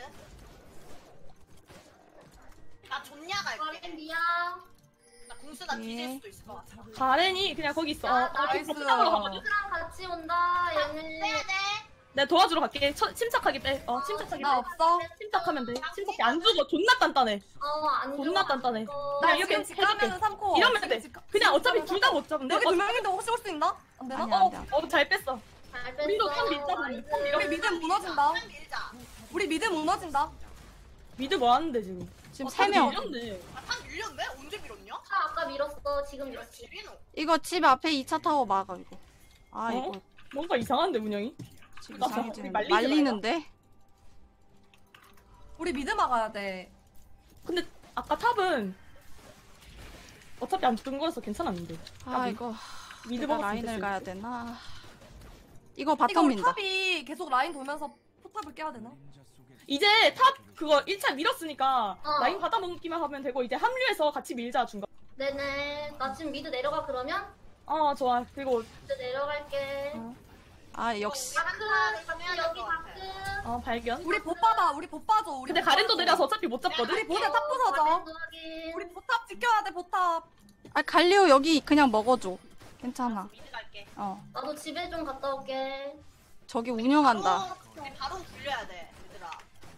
나 존냐 갈게. 가렌 미야. 나 궁수나 예. 뒤질 수도 있을 것 같아. 가렌이 그냥 거기 있어. 어, 야, 어, 나이스. 같이 따라가 가거든. 랑 같이 온다. 얘는. 빼야 돼. 내가 도와주러 갈게. 쳐, 침착하게 빼. 어, 침착하게 나 빼. 없어. 침착하면 돼. 침착해. 안 죽어. 존나 단단해. 어, 안 존나 좋아. 단단해. 어, 나 나 이렇게 지금 집 해줄게. 가면은 삼코. 이러면 지금 돼. 집 가- 그냥 지금 어차피 가면 둘 다 삼코. 못 잡은데. 여기 어, 두 명인데 혹시 올 수 있나? 안 되나? 아니야, 어, 아니야. 어, 잘 뺐어. 잘 뺐어. 우리도 탑 밀자, 그러면. 탑 밀어. 우리 미드 무너진다. 탑 밀자. 우리 미드 무너진다. 미드 뭐 하는데 지금? 지금 어, 세 명. 밀렸네. 아, 탑 밀렸네? 언제 밀었냐? 차 아까 밀었어. 지금 밀었지. 지리노. 이거 집 앞에 이 차 타워 막아, 이거. 아, 어? 이거 뭔가 이상한데 운영이? 지금 나 이상해지는 말리지 말리는데? 우리 미드 막아야 돼. 근데 아까 탑은 어차피 안 죽은 거라서 괜찮았는데. 아, 까비. 이거. 미드 내가 먹었으면 라인을 됐을 가야 때. 되나? 이거 이거 바텀 우리 민다. 탑이 계속 라인 돌면서 포탑을 깨야 되나? 이제 탑 그거 일 차 밀었으니까 어. 라인 받아먹기만 하면 되고 이제 합류해서 같이 밀자 중간. 네네. 나 지금 미드 내려가 그러면? 어 좋아. 그리고 미드 내려갈게. 어. 아, 역시. 다크, 다크 여기 다크. 어 발견. 우리 보 봐봐. 우리 보 봐줘. 우리 근데 보 가렌도 봐줘. 내려서 어차피 못 잡거든. 우리 보자 탑 부서져. 가렌도 확인. 우리 보탑 지켜야 돼 보탑. 아, 갈리오 여기 그냥 먹어줘. 괜찮아. 미드 갈게. 어. 나도 집에 좀 갔다 올게. 저기 운영한다. 바론, 우리 바론 굴려야 돼, 얘들아.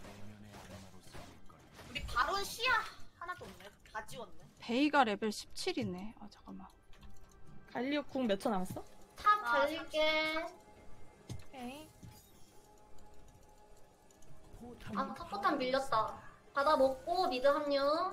우리 바론 시야 하나도 없네. 다 지웠네. 베이가 레벨 십칠이네. 아, 잠깐만. 갈리오 궁 몇 초 남았어? 탑 아, 달릴게. 오케이. 아, 탑포탄 밀렸다. 받아 먹고 미드 합류.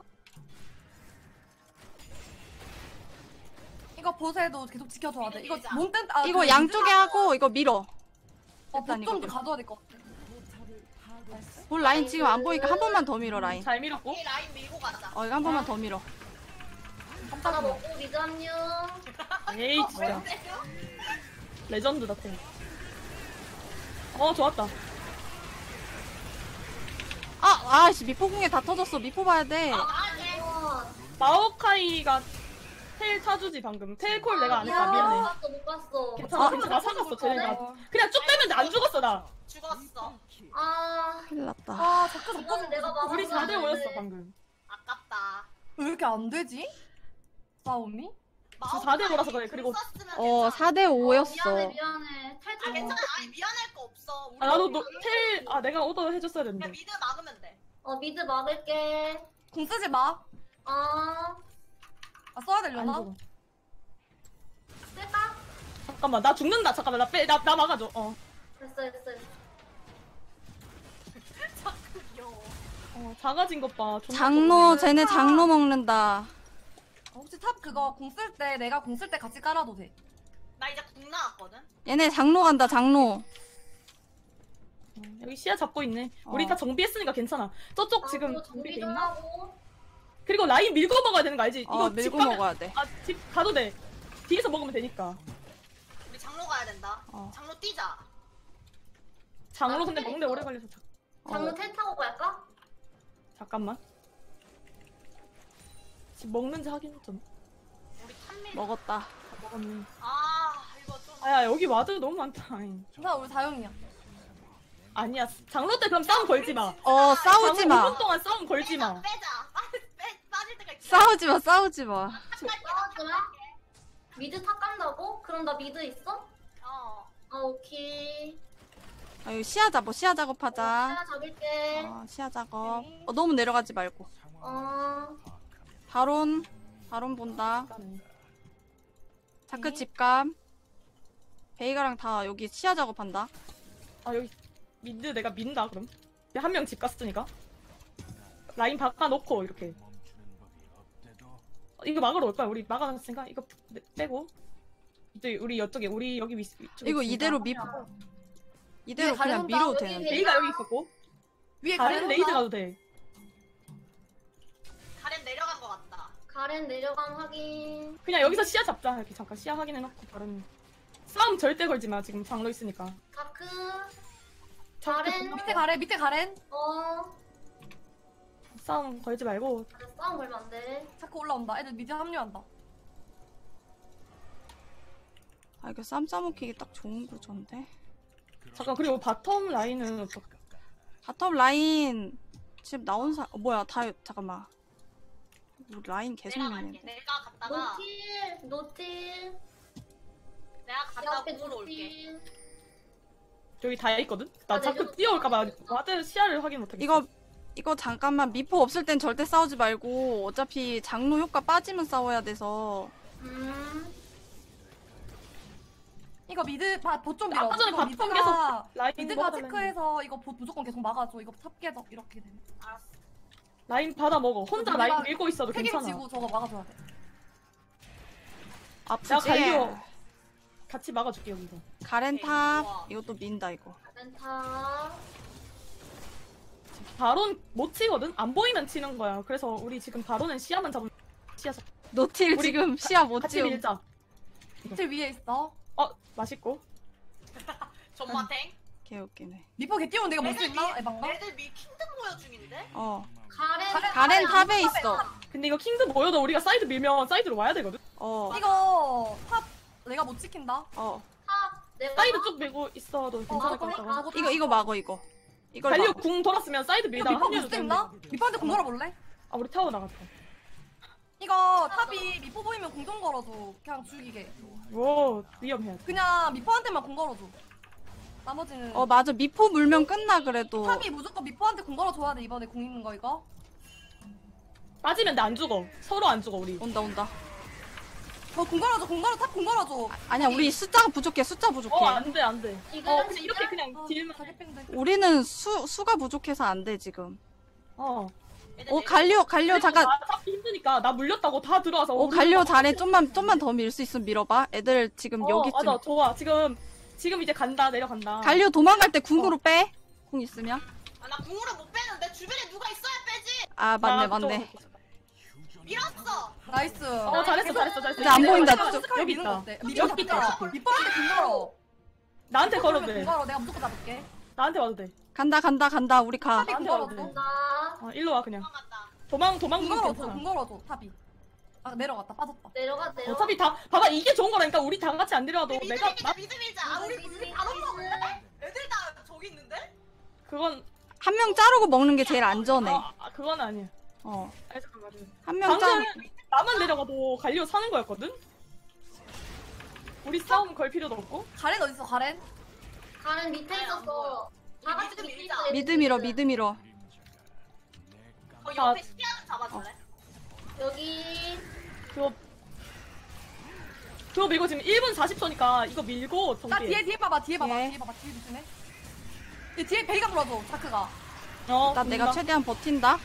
이거 보세도 계속 지켜줘야 돼. 이거 밀자. 몬땐 아 이거 그 양쪽에 미드- 하고 이거 밀어. 어, 일단 이거 보점도 밀어. 가져야 될 것 같아. 나이스. 볼 라인 지금 안 보이니까 한 번만 더 밀어 라인. 잘 밀었고. 이 라인 밀고 가자. 어 이거 한 번만 더 밀어. 받아 먹고 미드 합류. 에이 진짜 레전드다 템. 어 좋았다. 아 아씨 미포궁에 다 터졌어. 미포 봐야 돼. 어, 마오카이가 텔 타주지 방금. 텔콜 내가 안 했다 야, 미안해. 못 봤어 못 봤어. 괜찮아 괜찮아 나 살았어 쟤네가. 그냥 쭉 빼면 안 죽었어 나. 죽었어. 아 큰일 났다. 아 자꾸 자꾸 이거는 내가 막았어. 우리 사 대 오였어 방금. 아깝다. 왜 이렇게 안 되지? 싸움이? 저 사 대 오라서 그래. 그리고 어 사 대 오였어. 미안해 미안해. 아 탈출. 괜찮아. 아니 미안할 거 없어. 우리 아 나도 미드 텔 아 내가 오더 해줬어야 그냥 됐는데. 미드 막으면 돼. 어 미드 막을게. 공 쓰지 마. 어 아 써야 안 되려나? 죽어. 쓸까? 잠깐만 나 죽는다. 잠깐만 나 빼 나 나 막아줘. 어. 됐어 됐어. 됐어. 자꾸 귀여워. 어 작아진 것 봐. 존나 장로 작아. 쟤네 장로 먹는다. 어, 혹시 탑 그거 공 쓸 때 내가 공 쓸 때 같이 깔아도 돼. 나 이제 궁 나왔거든. 얘네 장로 간다 장로. 어, 여기 시야 잡고 있네. 우리 어. 다 정비했으니까 괜찮아. 저쪽 아, 지금 또 정비돼 정비 좀 있나? 하고. 그리고 라인 밀고 먹어야 되는 거 알지? 어 집 밀고 가면- 먹어야 돼. 아, 집 가도 돼. 뒤에서 먹으면 되니까. 우리 장로 가야 된다. 어. 장로 뛰자. 장로 아, 근데 그래? 먹는데 오래 걸려서 자, 장로 어. 텔 타고 갈까? 잠깐만. 집 먹는지 확인 좀. 우리 탐밀. 먹었다. 다 먹었네. 아 이거 좀. 아야 여기 와드 너무 많다. 아이. 괜찮아 우리 다영이야. 아니야 장로 때 그럼 싸움 걸지 마. 어 싸우지 장로 오 마. 분 동안 싸움 걸지 빼자 마. 빼자. 빠질 빼 빠질 때가 있어. 싸우지 마 싸우지 마. 싸워주면? 미드 탑 간다고? 그럼 나 미드 있어? 어. 아 오케이. 아 여기 시야 잡어 시야 어, 작업하자. 하나 잡을게. 어 시야 작업. 어 너무 내려가지 말고. 어. 바론 바론 본다. 자크 집감. 베이가랑 다 여기 시야 작업한다. 아 여기 미드 내가 민다 그럼. 한 명 집 갔으니까. 라인 바꿔놓고 이렇게. 어, 이거 막으러 올 거야. 우리 막아놨으니까 이거 빼- 빼고. 이제 우리 이쪽에 우리 여기 위, 위쪽에 이거 있으니까. 이대로 미 이대로 위에 그냥 가려운다. 밀어도 여기 되는데. 레이가 여기 있었고. 위에 다른 가렌 레이드 가도 돼. 가렌 내려간 것 같다. 가렌 내려감 확인. 그냥 여기서 시야 잡자. 이렇게 잠깐 시야 확인해놓고 다른 싸움 절대 걸지 마. 지금 장로 있으니까. 다크. 절대 가렌. 밑에 가렌 밑에 가렌. 어. 싸움 걸지 말고. 그래, 싸움 걸면 안 돼. 자꾸 올라온다. 애들 미드 합류한다. 아 이거 쌈 싸먹히기 딱 좋은 구조인데. 잠깐 그리고 바텀 라인은 어떡? 바텀 라인 지금 나온 사 어, 뭐야 다 잠깐만. 우리 라인 계속 내가 갈게. 밀리는데. 내가 갔다가 노틸. 노틸. 내가 내 갔다 앞에 공으로 올게. 노틸. 저기 다 있거든. 나 아, 자꾸 내가 뛰어올까봐 와드 시야를 확인 못하겠어. 이거 이거 잠깐만 미포 없을 땐 절대 싸우지 말고 어차피 장로 효과 빠지면 싸워야 돼서. 음. 이거 미드 바, 보좀 밀어. 아까 전에 이거 바텀 미드가 계속 라인 미드가 먹어달라는 체크해서 이거 보, 무조건 계속 막아줘. 이거 탑 깨져 이렇게 되면. 알았어. 라인 받아 먹어. 혼자 내가 라인 밀고 있어도 괜찮아. 책임지고 저거 막아줘야 돼. 아프지? 내가 갈려. 같이 막아줄게 여기서. 가렌 오케이, 탑. 좋아. 이것도 민다 이거. 멘타. 바론 못 치거든. 안 보이면 치는 거야. 그래서 우리 지금 바론은 시야만 잡으면 시야 잡. 노틸 우리 지금 시야 못 같이 지움. 밀자. 밑에 위에 있어. 어 맛있고. 존마탱. 개웃기네. 미포 개 띄우는데 이거 못 애들 있나? 미- 에반가? 애들 미 킹덤 모여 중인데? 어. 가렌. 가렌, 가렌 탑에 있어. 근데 이거 킹드 모여도 우리가 사이드 밀면 사이드로 와야 되거든. 어. 이거 탑 내가 못 지킨다. 어. 탑. 내가. 사이드 쭉 밀고 있어도 괜찮을 것 아, 같다고. 저거 이거 이거 막어 이거. 이걸 갈리오 막어. 궁 돌았으면 사이드 이거 밀다가 미포 합류해도 볼수 있나? 되는데. 미포한테 공 걸어볼래? 아 우리 타워 나갔다. 이거 탑이 미포 보이면 공 좀 걸어줘. 그냥 죽이게. 오 위험해. 그냥 미포한테만 공 걸어줘. 나머지는 어 맞아 미포 물면 끝나 그래도. 탑이 무조건 미포한테 공 걸어줘야 돼. 이번에 공 있는 거 이거. 빠지면 나 안 죽어. 서로 안 죽어 우리. 온다 온다. 어, 공 걸어줘. 공 걸어. 탑 공 걸어줘. 아니야 우리 숫자가 부족해 숫자 부족해. 어 안 돼 안 돼. 지금 어 근데 이렇게 그냥 어, 딜만. 자기 뺑들. 우리는 수 수가 부족해서 안 돼 지금. 어 애들 오 내려- 갈려 갈려 잠깐. 나 잡기 힘드니까 나 물렸다고 다 들어와서. 오 우리 갈려 막- 잘해. 좀만 좀만 더 밀 수 있으면 밀어봐. 애들 지금 어, 여기쯤. 맞아 좋아. 지금 지금 이제 간다 내려간다. 갈려 도망갈 때 궁으로 빼. 궁 있으면. 아, 나 궁으로 못 빼는데 주변에 누가 있어야 빼지. 아 맞네 아, 그쪽으로 맞네. 갈게. 밀었어. 나이스. 어 잘했어 잘했어 잘했어. 이제 안 보인다. 여기 쭉. 있다. 여기 있다. 여기 있다. 밑바닥에 공 걸어. 나한테 걸어도 공 돼. 걸어. 내가 무조건 잡을게. 나한테 와도 돼. 간다 간다 간다. 우리 가. 탑이 공 나한테 걸어줘. 와도 돼. 나 어, 일로 와 그냥. 도망갔다. 도망 도망 공 좀 걸어줘. 괜찮아. 공 걸어줘. 탑이. 아 내려갔다. 빠졌다. 내려가 내려가. 어차피 다 봐봐 이게 좋은 거라니까 우리 다 같이 안 내려와도 미드 내가 밀자 미드 밀자. 아 우리 우리 바로 먹는데? 애들 다 저기 있는데? 그건 한 명 자르고 먹는 게 제일 안전해. 아, 아, 그건 아니야. 어. 아니 잠깐만. 한 명 방금 자르. 나만 내려가도 갈리오 사는 거였거든. 우리 싸움 걸 필요도 없고. 가렌 어딨어 가렌? 가는 밑에 있었어. 다 같이 미드 밑에 밀자. 있어. 미드 밀어 미드 밀어. 어 아. 옆에 시야 좀 잡아줄래? 여기 그거 그거 밀고 지금 일 분 사십 초니까 이거 밀고 나 정비. 뒤에 뒤에 봐봐. 뒤에 봐봐. 뒤에. 뒤에 봐봐. 뒤에 조심해. 얘 뒤에 베이가 불어줘. 자크가. 어. 나 내가 민다. 최대한 버틴다.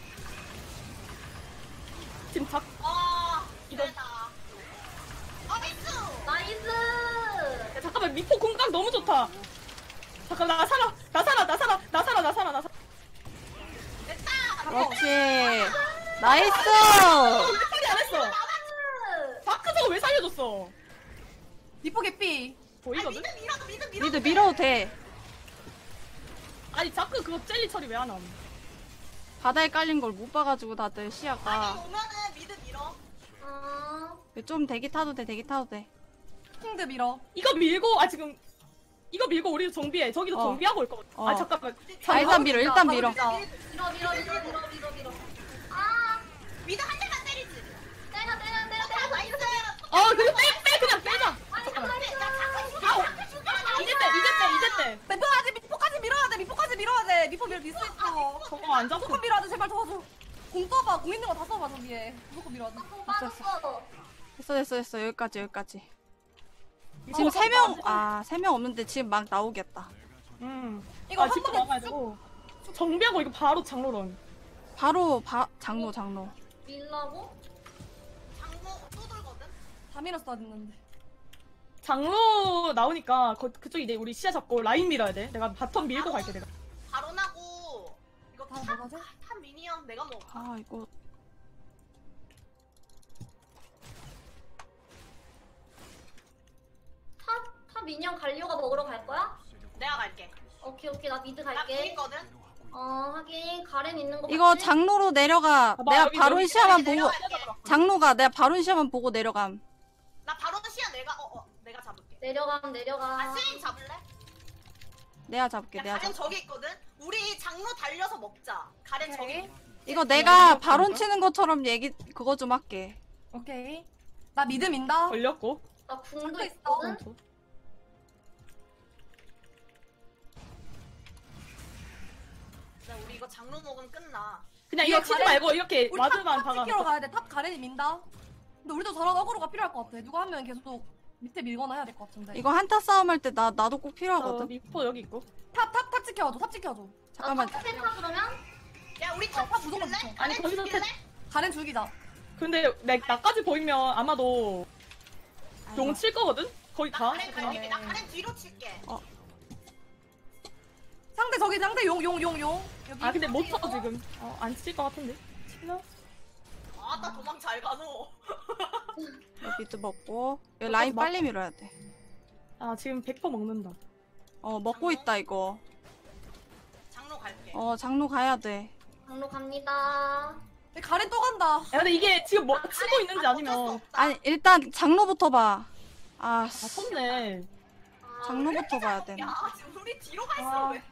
지금 작 아 이거- 이거다. 아 미스. 나이스. 야, 잠깐만 미포 공각 너무 좋다. 잠깐 나 살아 나 살아 나 살아 나 살아 나 살아 나 살아. 됐다. 그렇지. 나이스. 왜 처리 안 했어? 나이스. 다크 저거 왜 살려줬어? 미포 개삐. 아 보이거든? 미드 밀어도 미드 밀어. 미드 밀어도 돼. 아니 자크 그거 젤리 처리 왜 안 함? 바다에 깔린 걸 못 봐가지고 다들 아니 시야가. 오면은 미드 밀어. 어. 좀 대기 타도 돼 대기 타도 돼. 킹드 밀어. 이거 밀고 아 지금 이거 밀고 우리도 정비해. 저기도 어. 정비하고 올 거거든. 어. 아 잠깐만. 아, 일단 밀어 일단 밀어. 밀자. 밀어 밀어 밀어 밀어 밀어 밀어. 아. 미드 한 대만 때리지. 때려 때려 때려 때려. 나이스. 어 그거 빼빼 그냥 빼자. 아니 잠깐만. 아우. 이제 빼 이제 빼 이제 빼. 미포까지 미포까지 밀어야 돼. 미포까지 밀어야 돼. 미포 밀 미스 있어. 저거 안 잡고. 무조건 밀어야 돼. 제발 도와줘. 공 써봐. 공 있는 거 다 써봐 저기에. 무조건 밀어야 돼. 공 빠졌어. 됐어 됐어 됐어 여기까지 여기까지. 이거 지금 세 명, 잠깐만. 아, 세 명 없는데 지금 막 나오겠다. 음. 이거 아 한 집도 번에 나가야 되고. 정비하고 이거 바로 장로런. 바로, 바, 장로, 장로. 밀라고? 장모 또 돌거든. 다 밀었어야 됐는데. 장로 나오니까 거, 그쪽 이제 우리 시야 잡고 라인 밀어야 돼. 내가 바텀 밀고 갈게 내가. 바로 나고 이거 다 탑, 뭐가지? 탑 미니언 내가 먹어. 아, 이거. 탑? 탑 미니언 갈려가 먹으러 갈 거야? 내가 갈게. 오케이 오케이 나 미드 나 갈게. 보이거든. 어 하긴 가렌 있는 거 이거 맞지? 장로로 내려가. 봐봐, 내가 여기, 바론 여기 시야만 내가 보고, 내려갈게. 장로가 내가 바론 시야만 보고 내려감. 나 바로 시야 내가 어, 어 내가 잡을게. 내려감 내려가. 아 스윙 잡을래? 내가 잡을게, 야, 내가 가렌 잡을게. 저기 있거든. 우리 장로 달려서 먹자. 가렌 저기. 오케이. 이거 내가 바론 치는 것처럼 얘기, 그거 좀 할게. 오케이. 나 미드 민다. 걸렸고. 나 궁도 잠깐 있어. 있거든. 저- 나 우리 이거 장로 먹으면 끝나. 그냥 이거 이거 치지 가렌- 말고 이렇게 우리 와드만 탑, 탑 박아. 지키러 가야 돼. 탑 가렌이 민다. 근데 우리도 저런 어그로가 필요할 것 같아. 누가 한 명 계속 밑에 밀거나 해야 될 것 같은데. 이거 한타 싸움 할 때 나, 나도 꼭 어, 필요하거든. 미포 여기 있고. 탑, 탑, 탑 지켜줘. 탑 지켜줘. 잠깐만. 탑 탑 그러면? 야 우리 어, 탑 탑 무조건 죽일래? 붙어. 아니, 가렌 거기서 죽일래? 가렌 죽이자. 근데 내, 나까지 보이면 아마도 용 칠 거거든? 거기 나 가. 가렌 갈게. 나 가렌 뒤로 칠게. 상대 저기 상대 용, 용, 용, 용. 여기. 아 근데 못 쳐 지금. 어, 안 칠 것 같은데. 치나? 아나 도망 잘 가노. 미드 먹고. 여기 라인 막- 빨리 밀어야 돼. 아 지금 백 퍼센트 먹는다. 어, 먹고 있다, 이거. 장로 갈게. 어, 장로 가야 돼. 장로 갑니다. 근데 가렌 또 간다. 야 근데 이게 지금 뭐 치고 있는지 아, 아니면 어쩔 수 없다. 아니, 일단 장로부터 봐. 아, 아 섰네. 아, 장로부터 봐야 돼. 야 지금 우리 뒤로 가 있어 아. 왜?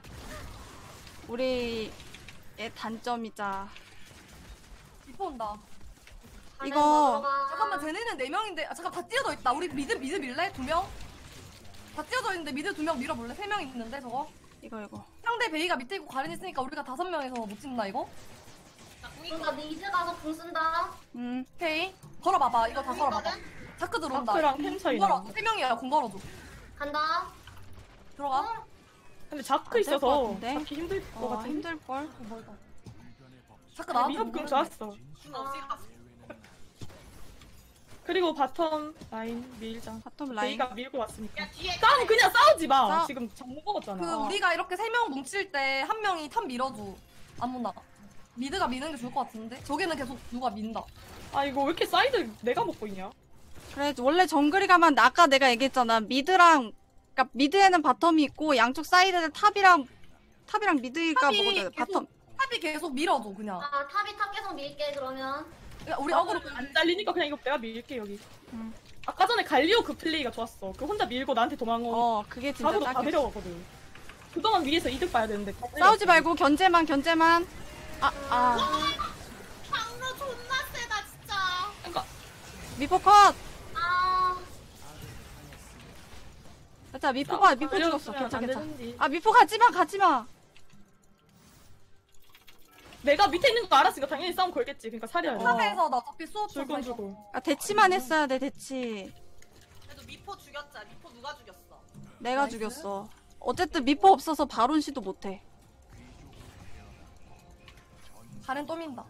우리의 단점이자. 리포 온다. 가렌 이거- 먹으러 가. 잠깐만 쟤네는 네 명인데 아 잠깐 다 찢어져 있다. 우리 미드 미드 밀래? 두 명? 다 찢어져 있는데 미드 두 명 밀어볼래? 세 명 있는데 저거? 이거, 이거. 상대 베이가 밑에 있고 가렌 있으니까 우리가 다섯 명에서 못 찍나 이거? 나 궁이 그럼 나 미드 가서 궁 쓴다. 음. 오케이. 걸어봐봐. 이거 다 걸어봐봐. 궁이거든. 자크 들어온다. 다크랑 템 차이 공 나. 걸어. 세 명이야. 공 걸어줘. 간다. 들어가. 근데 자크 안될것 있어서 같은데? 잡기 힘들 것 어, 같은데. 힘들걸. 어, 멀다. 자크 나한테 미드 금 좋았어. 궁 없이 아. 갔어. 그리고 바텀 라인 밀자. 바텀 라인. 베이가 밀고 왔으니까. 야 뒤에 싸움 그냥 싸우지 마. 싸- 지금 장 먹었잖아. 그 어. 우리가 이렇게 세 명 뭉칠 때 한 명이 탑 밀어줘. 아무나. 미드가 미는 게 좋을 것 같은데? 저기는 계속 누가 민다. 아 이거 왜 이렇게 사이드 내가 먹고 있냐? 그래 원래 정글이 가면 아까 내가 얘기했잖아. 미드랑 그러니까 미드에는 바텀이 있고 양쪽 사이드는 탑이랑 탑이랑 미드가 탑이 먹어줘요. 계속- 바텀. 탑이 계속 밀어줘 그냥. 아 탑이 탑 계속 밀게 그러면. 야, 우리 어그로 안 잘리니까 그냥 이거 내가 밀게 여기. 응. 아까 전에 갈리오 그 플레이가 좋았어. 그 혼자 밀고 나한테 도망온. 어 그게 진짜 바로 다 딱이었어. 데려가거든. 그동안 위에서 이득 봐야 되는데. 싸우지 말고 견제만 견제만. 아 아. 강로 존나 세다 진짜. 그러니까 미포 컷. 아 자 미포가 미포 죽었어. 안 괜찮 괜찮. 되는지. 아 미포 가지마 가지마. 내가 밑에 있는 거 알았으니까 당연히 싸움 걸겠지. 그러니까 살려야 돼. 어. 탑에서 나 어차피 수업 좀 줄건 해서. 주고. 아 대치만 했어야 돼 대치. 그래도 미포 죽였자. 미포 누가 죽였어? 내가 나이스. 죽였어. 어쨌든 미포 없어서 바론 시도 못해. 가렌 또 민다.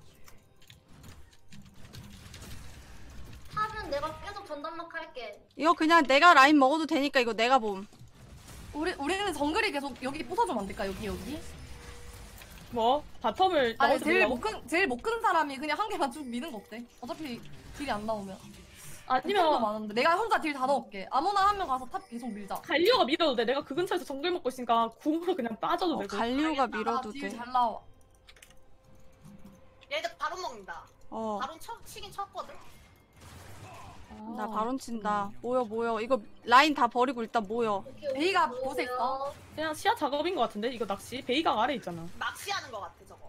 탑은 내가 계속 전담막 할게. 이거 그냥 내가 라인 먹어도 되니까 이거 내가 봄. 우리 우리는 정글이 계속 여기 부숴주면 안 될까 여기 여기? 뭐 바텀을 아니 나가서 제일 밀라고? 못 큰 제일 못 큰 사람이 그냥 한 개만 쭉 미는 거 어때? 어차피 딜이 안 나오면. 딜도 아니면 많은데 내가 혼자 딜 다 넣을게. 아무나 한 명 가서 탑 계속 밀자. 갈리오가 밀어도 돼. 내가 그 근처에서 정글 먹고 있으니까 궁으로 그냥 빠져도 어, 되고. 갈리오가 알겠다. 밀어도 아, 딜 돼. 잘 나와. 얘들 바로 먹는다. 어. 바로 쳐, 치긴 쳤거든. 나 바론 친다. 모여 모여. 이거 라인 다 버리고 일단 모여. 이렇게 베이가 오고 곳에 있어? 그냥 시야 작업인 것 같은데 이거 낚시. 베이가 아래 있잖아. 낚시하는 거 같아 저거.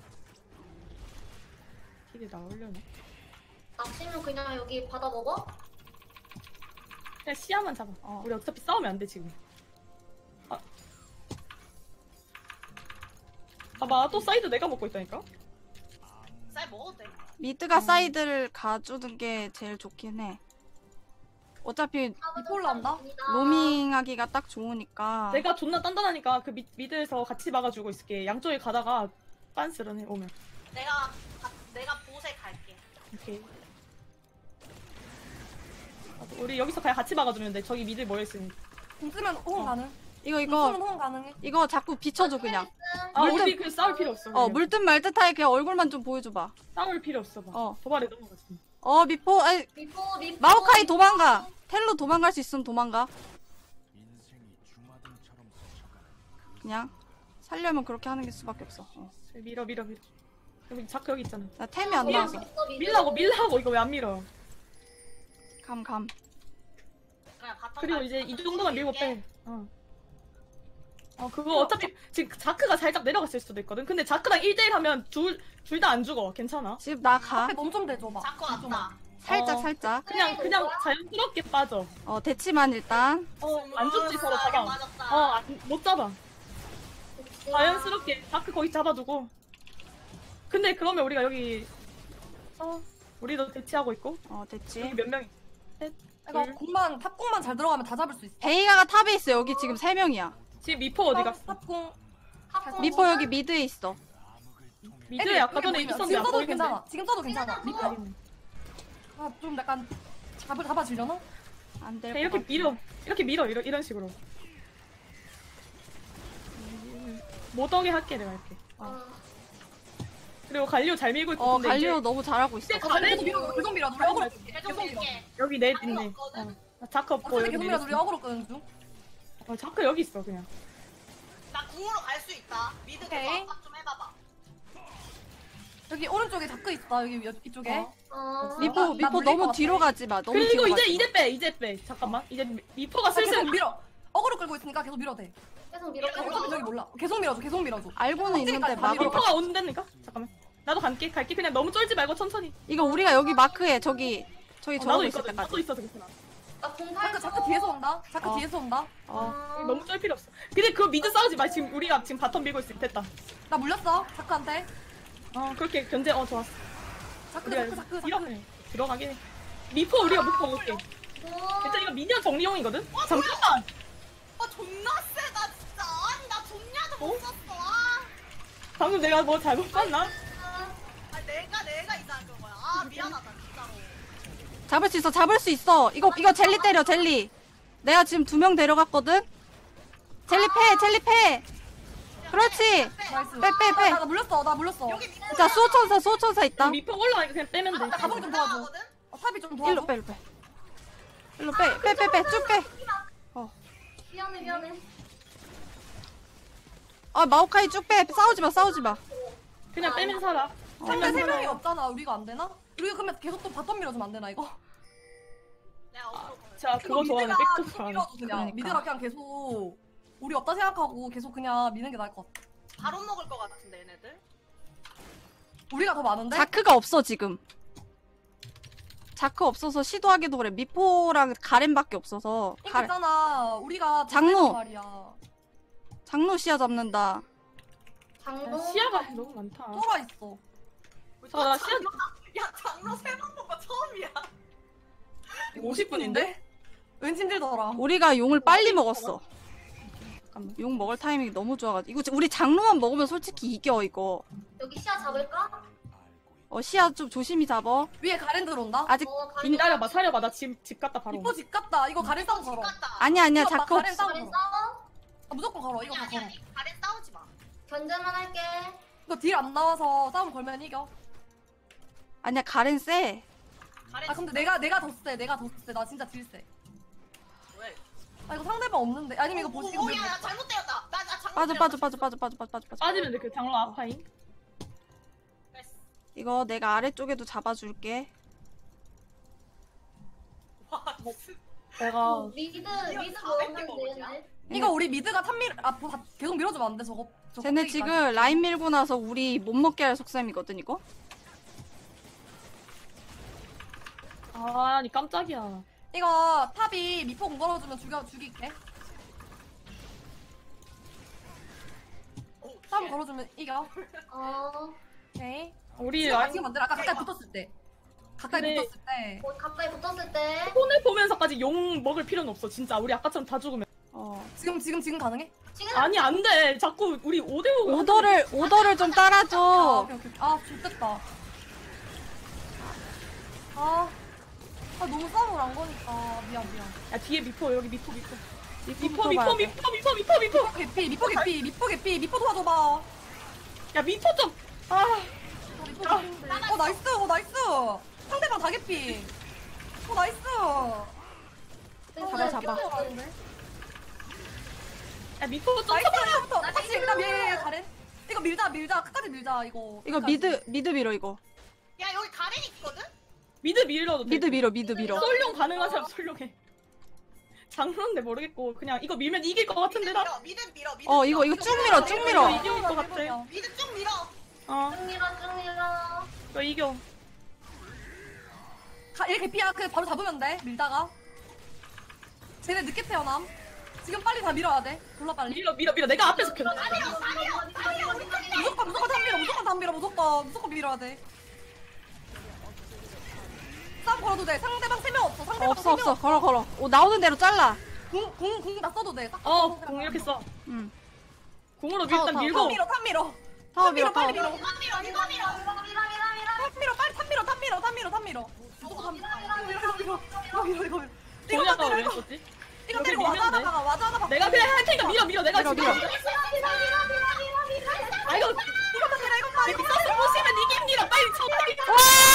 킬이 나오려나? 낚시면 그냥 여기 받아 먹어? 그냥 시야만 잡아. 어. 우리 어차피 싸우면 안 돼 지금. 아. 봐봐 또 사이드 내가 먹고 있다니까. 쌀 먹어도 돼. 미드가 사이드를 가주는 게 제일 좋긴 해. 어차피 미포 올라온다? 로밍하기가 딱 좋으니까. 내가 존나 단단하니까 그 미, 미드에서 같이 막아주고 있을게. 양쪽에 가다가 빤스런 해 오면. 내가 가- 내가 보세 갈게. 오케이. 아, 우리 여기서 그냥 같이 막아주면 돼. 저기 미드 모여 있으니. 공 쓰면 호응 어. 가능. 이거 공 쓰면 이거 호응 가능해. 이거 자꾸 비춰줘 그냥. 아 물든- 우리 그 싸울 필요 없어. 어 그냥. 물든 말듯하게 그냥 얼굴만 좀 보여줘봐. 싸울 필요 없어. 봐. 어. 도발에 넘어갔어. 어 미포 아이, 미포 미포. 마오카이 도망가. 텔로 도망갈 수 있으면 도망가. 그냥 살려면 그렇게 하는 게 수밖에 없어. 어. 밀어 밀어 밀어. 여기 자크 여기 있잖아. 나 템이 안 밀어. 나와서. 밀라고 밀라고 이거 왜 안 밀어? 감 감. 그냥 바텀 그리고 갈- 이제 이 바텀 정도만 밀고 밀게. 빼. 어. 어 그거 어차피 지금 자크가 살짝 내려갔을 수도 있거든. 근데 자크랑 일 대일 하면 둘 둘 다 안 죽어. 괜찮아. 지금 나 가. 앞에 몸좀 대줘봐. 자꾸 왔다. 살짝 어. 살짝. 그냥 그냥 자연스럽게 빠져. 어 대치만 일단. 어 안 죽지 서로 쌀 잡아. 맞았다. 어 못 잡아. 자연스럽게 자크 거기 잡아두고. 근데 그러면 우리가 여기 어 우리도 대치하고 있고 어 대치. 여기 몇 명이? 이거 둘. 공만 탑공만 잘 들어가면 다 잡을 수 있어. 베이가가 탑에 있어. 여기 지금 세 명이야. 지금 미포 어디 갔어? 탑공. 미포 여기 미드에 있어. 미드에 아까 전에 보이면. 있었는데 지금 안 써도 보이는데. 괜찮아. 지금 써도 괜찮아. 미포. 알겠네. 아, 좀 약간 잡을 잡아지려나? 안 될 그냥 것 이렇게 같아. 밀어 이렇게 밀어 이런 이런 식으로. 못 오게 할게 내가 이렇게. 어. 그리고 갈리오 잘 밀고 있고. 어 근데 갈리오 이제 너무 잘하고 있어. 이제 어, 가렌 계속 밀어. 계속 밀어. 우리 어그로. 계속 계속 밀어. 밀게. 여기 넷 자크 있네. 없거든? 어. 나 자크 없고 어차피 여기 계속 넷 밀어. 우리 있어. 어그로 끄는 중. 어, 자크 여기 있어 그냥. 나 궁으로 갈 수 있다. 미드 오케이. 계속 압박 좀 해봐봐. 여기 오른쪽에 자크 있다. 여기 여- 이쪽에. 어. 어. 미포 나 미포 물릴 너무 것 뒤로 같아. 가지 마. 너무 그리고 뒤로 이제 가지 마. 이제 빼 이제 빼. 잠깐만 이제 미포가 아, 계속 슬슬 밀어. 어그로 끌고 있으니까 계속 밀어도 돼. 계속 밀어. 어차피 저기 몰라. 계속 밀어줘. 계속 밀어줘. 알고는 있는데 확실히 막으러 가. 미포가 온다니까. 잠깐만. 나도 갈게 갈게 그냥 너무 쫄지 말고 천천히. 이거 우리가 여기 마크해. 저기 저기 어, 나도 저러고 있을 있거든. 때까지. 나도 있어서 괜찮아. 나공 자크 팔. 자크 뒤에서 온다. 자크 어. 뒤에서 온다. 어. 너무 쫄 필요 없어. 근데 그거 미드 싸우지 마. 지금 우리가 지금 바텀 밀고 있을 때 됐다. 나 물렸어. 자크한테. 어 그렇게 견제 어 좋았어. 자크 우리가 자크 자크 밀어. 자크. 들어가게. 미포 우리가 못 먹을게. 일단 이거 미니언 정리용이거든. 잠깐만. 아 존나 세다 진짜. 아니 나 종냐도 못 썼어. 아. 방금 내가 뭐 잘못 봤나? 아, 아 미안하다 진짜로. 잡을 수 있어, 잡을 수 있어. 이거, 이거 젤리 때려, 젤리. 내가 지금 두 명 데려갔거든? 젤리 패, 젤리 패. 그렇지. 나이스. 빼, 빼, 빼. 나, 나 물렸어, 나 물렸어. 여기 밑에 자, 수호천사, 수호천사 있다. 미포 올라가니까 그냥 빼면 돼. 나 가방 좀 도와줘. 하거든? 어, 탑이 좀 도와줘. 일로 빼, 일로 빼. 일로 빼, 빼, 빼, 빼, 쭉 빼. 미안해 미안해. 아, 마오카이 쭉 빼. 싸우지 마, 싸우지 마. 그냥 빼면 살아. 상대 세 명이 없잖아. 우리가 안 되나? 우리가 그러면 계속 또 바텀 밀어주면 안 되나 이거? 내가 어디로 가면 자, 그거 좋아하네. 미드가 백도 계속 좋아하네. 밀어줘 그냥. 그러니까. 미드가 그냥 계속 우리 없다 생각하고 계속 그냥 미는 게 나을 것 같아. 바로 먹을 것 같은데 얘네들. 우리가 더 많은데? 자크가 없어, 지금. 자크 없어서 시도하기도 그래. 미포랑 가렌밖에 없어서. 이거 가렌. 있잖아. 우리가 더 장로. 세단 말이야. 장로 시야 잡는다. 장로. 시야가 너무 많다. 쫄아 있어. 자, 나 시야 야 장로 세번 본 거 처음이야. 오십 분인데? 왠지 힘들더라. 우리가 용을 빨리 먹었어. 잠깐만. 용 먹을 타이밍이 너무 좋아가지고. 이거 우리 장로만 먹으면 솔직히 이겨, 이거. 여기 시야 잡을까? 어, 시야 좀 조심히 잡어. 위에 가렌 들어온다. 아직. 어 가렌. 기다려봐, 사려봐. 나 지금 집 갔다 바로. 이뻐 집 갔다. 이거 가렌 싸움 걸어. 갔다. 아니야, 아니야, 이거 막 자크 가렌 없어. 싸움 가렌 걸어. 싸워? 아, 무조건 걸어. 이거 아니 다 아니 걸어. 아니 가렌 싸우지 마. 견제만 할게. 이거 딜 안 나와서 싸움 걸면 이겨. 아니야, 가렌 쎄. 가렌 아 근데 내가 내가 더 세. 내가 더 세. 나 진짜 딜 세. 왜? 아 이거 상대방 없는데. 아니면 이거 보시. 이거 오야 나 잘못 때렸다. 나나 장로 빠져, 때렸다. 빠져, 빠져, 빠져, 빠져, 빠져, 빠져, 빠져. 빠지면 돼, 그 장로 아파잉. 됐어. 이거 내가 아래쪽에도 잡아줄게. 와 무슨 내가 어, 미드 미드 이거 먹으면 가렌 먹었냐? 되는데. 이거 우리 미드가 탑밀 아 보- 계속 밀어주면 안 돼 저거. 저거 쟤네 껍데기까지. 지금 라인 밀고 나서 우리 못 먹게 할 속셈이거든, 이거? 아니 깜짝이야. 이거 탑이 미포 공 걸어주면 죽여 죽일게. 오, 탑 쉣. 걸어주면 이겨. 어. 오케이. 우리 지금 라인 지금 만들 아까 가까이 붙었을 때. 가까이 근데- 붙었을 때. 뭐 가까이 붙었을 때. 손을 보면서까지 용 먹을 필요는 없어. 진짜 우리 아까처럼 다 죽으면. 어. 지금 지금 지금 가능해? 지금 아니 안 돼. 자꾸 우리 오 대 오. 오더를, 오더를 좀 아 따라줘. 오케이 오케이. 아 좋겠다. 아. 아 너무 싸움을 안 거니까 미안 미안. 야 뒤에 미포 여기 미포 미포. 미포 미포 미포 봐야 돼. 미포 미포 미포 미포. 미포 개피 미포 개피 미포 개피 미포 도와줘봐. 야 미포 좀. 아. 미포 개피인데. 어 나이스 어 나이스. 상대방 다 개피. 어 나이스. 잡아, 잡아. 야 미포 좀 나이스 쳐봐. 이거부터. 다시 그다음 얘 가렌. 이거 밀자 밀자 끝까지 밀자 이거. 이거 끝까지. 미드, 미드 밀어, 이거. 야 여기 가렌 있거든? 미드 밀어도 돼. 미드 밀어, 미드 밀어. 솔룡 가능한 사람 솔룡해. 장르인데 모르겠고 그냥 이거 밀면 이길 것 같은데 나. 밀어 미드 밀어 미드 어, 밀어. 이거, 이거 쭉 밀어, 쭉 밀어. 이거 이길 것 같아. 미드 쭉 밀어. 어. 쭉 밀어 쭉 밀어. 이거 이겨. 가, 얘 개피야. 그냥 바로 잡으면 돼. 밀다가. 쟤네 늦게 태어남. 지금 빨리 다 밀어야 돼. 졸라 빨리. 밀어 밀어 밀어. 내가 앞에서 켜. 무조건 무조건 다 밀어. 무조건 다 밀어. 무조건 무조건 밀어야 돼. 싸움 걸어도 돼. 상대방 세 명 없어. 상대방 없어, 없어. 걸어, 걸어. 오, 나오는 대로 잘라. 궁궁궁다 써도 돼. 딱 어, 써도 공 이렇게 써. 응. 공으로 타워, 일단 타워, 밀고. 탑 밀어. 탑 밀어. 타워 밀어, 빨리 타워. 밀어. 이거 밀어 이거 밀어. 밀어 밀어 밀어. 탑 밀어. 빨리 탑 밀어. 탑 밀어. 탑 밀어. 탑 밀어. 무조건 탑 밀어. 이거 밀어. 이거 밀어. 이거 밀어. 이거 밀어. 이거 공이 아까 때려, 왜 이거. 했었지? 이거 여기 때리고 와드 밀면 하나 돼. 박아. 와드 하나 박아. 내가 그냥 할 테니까 밀어 밀어. 내가 밀어, 지금. 밀어. 밀어 밀어 밀어 밀어 밀어. 아 이거 이것만 밀어. 이것만. 여기 서스 보시면 이깁니다. 빨리 쳐. 빨리 쳐.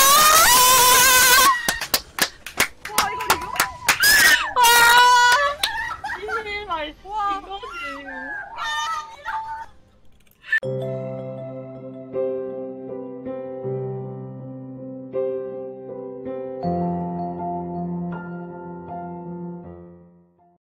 와 이거 이거. 와! 제발 와. 이거지.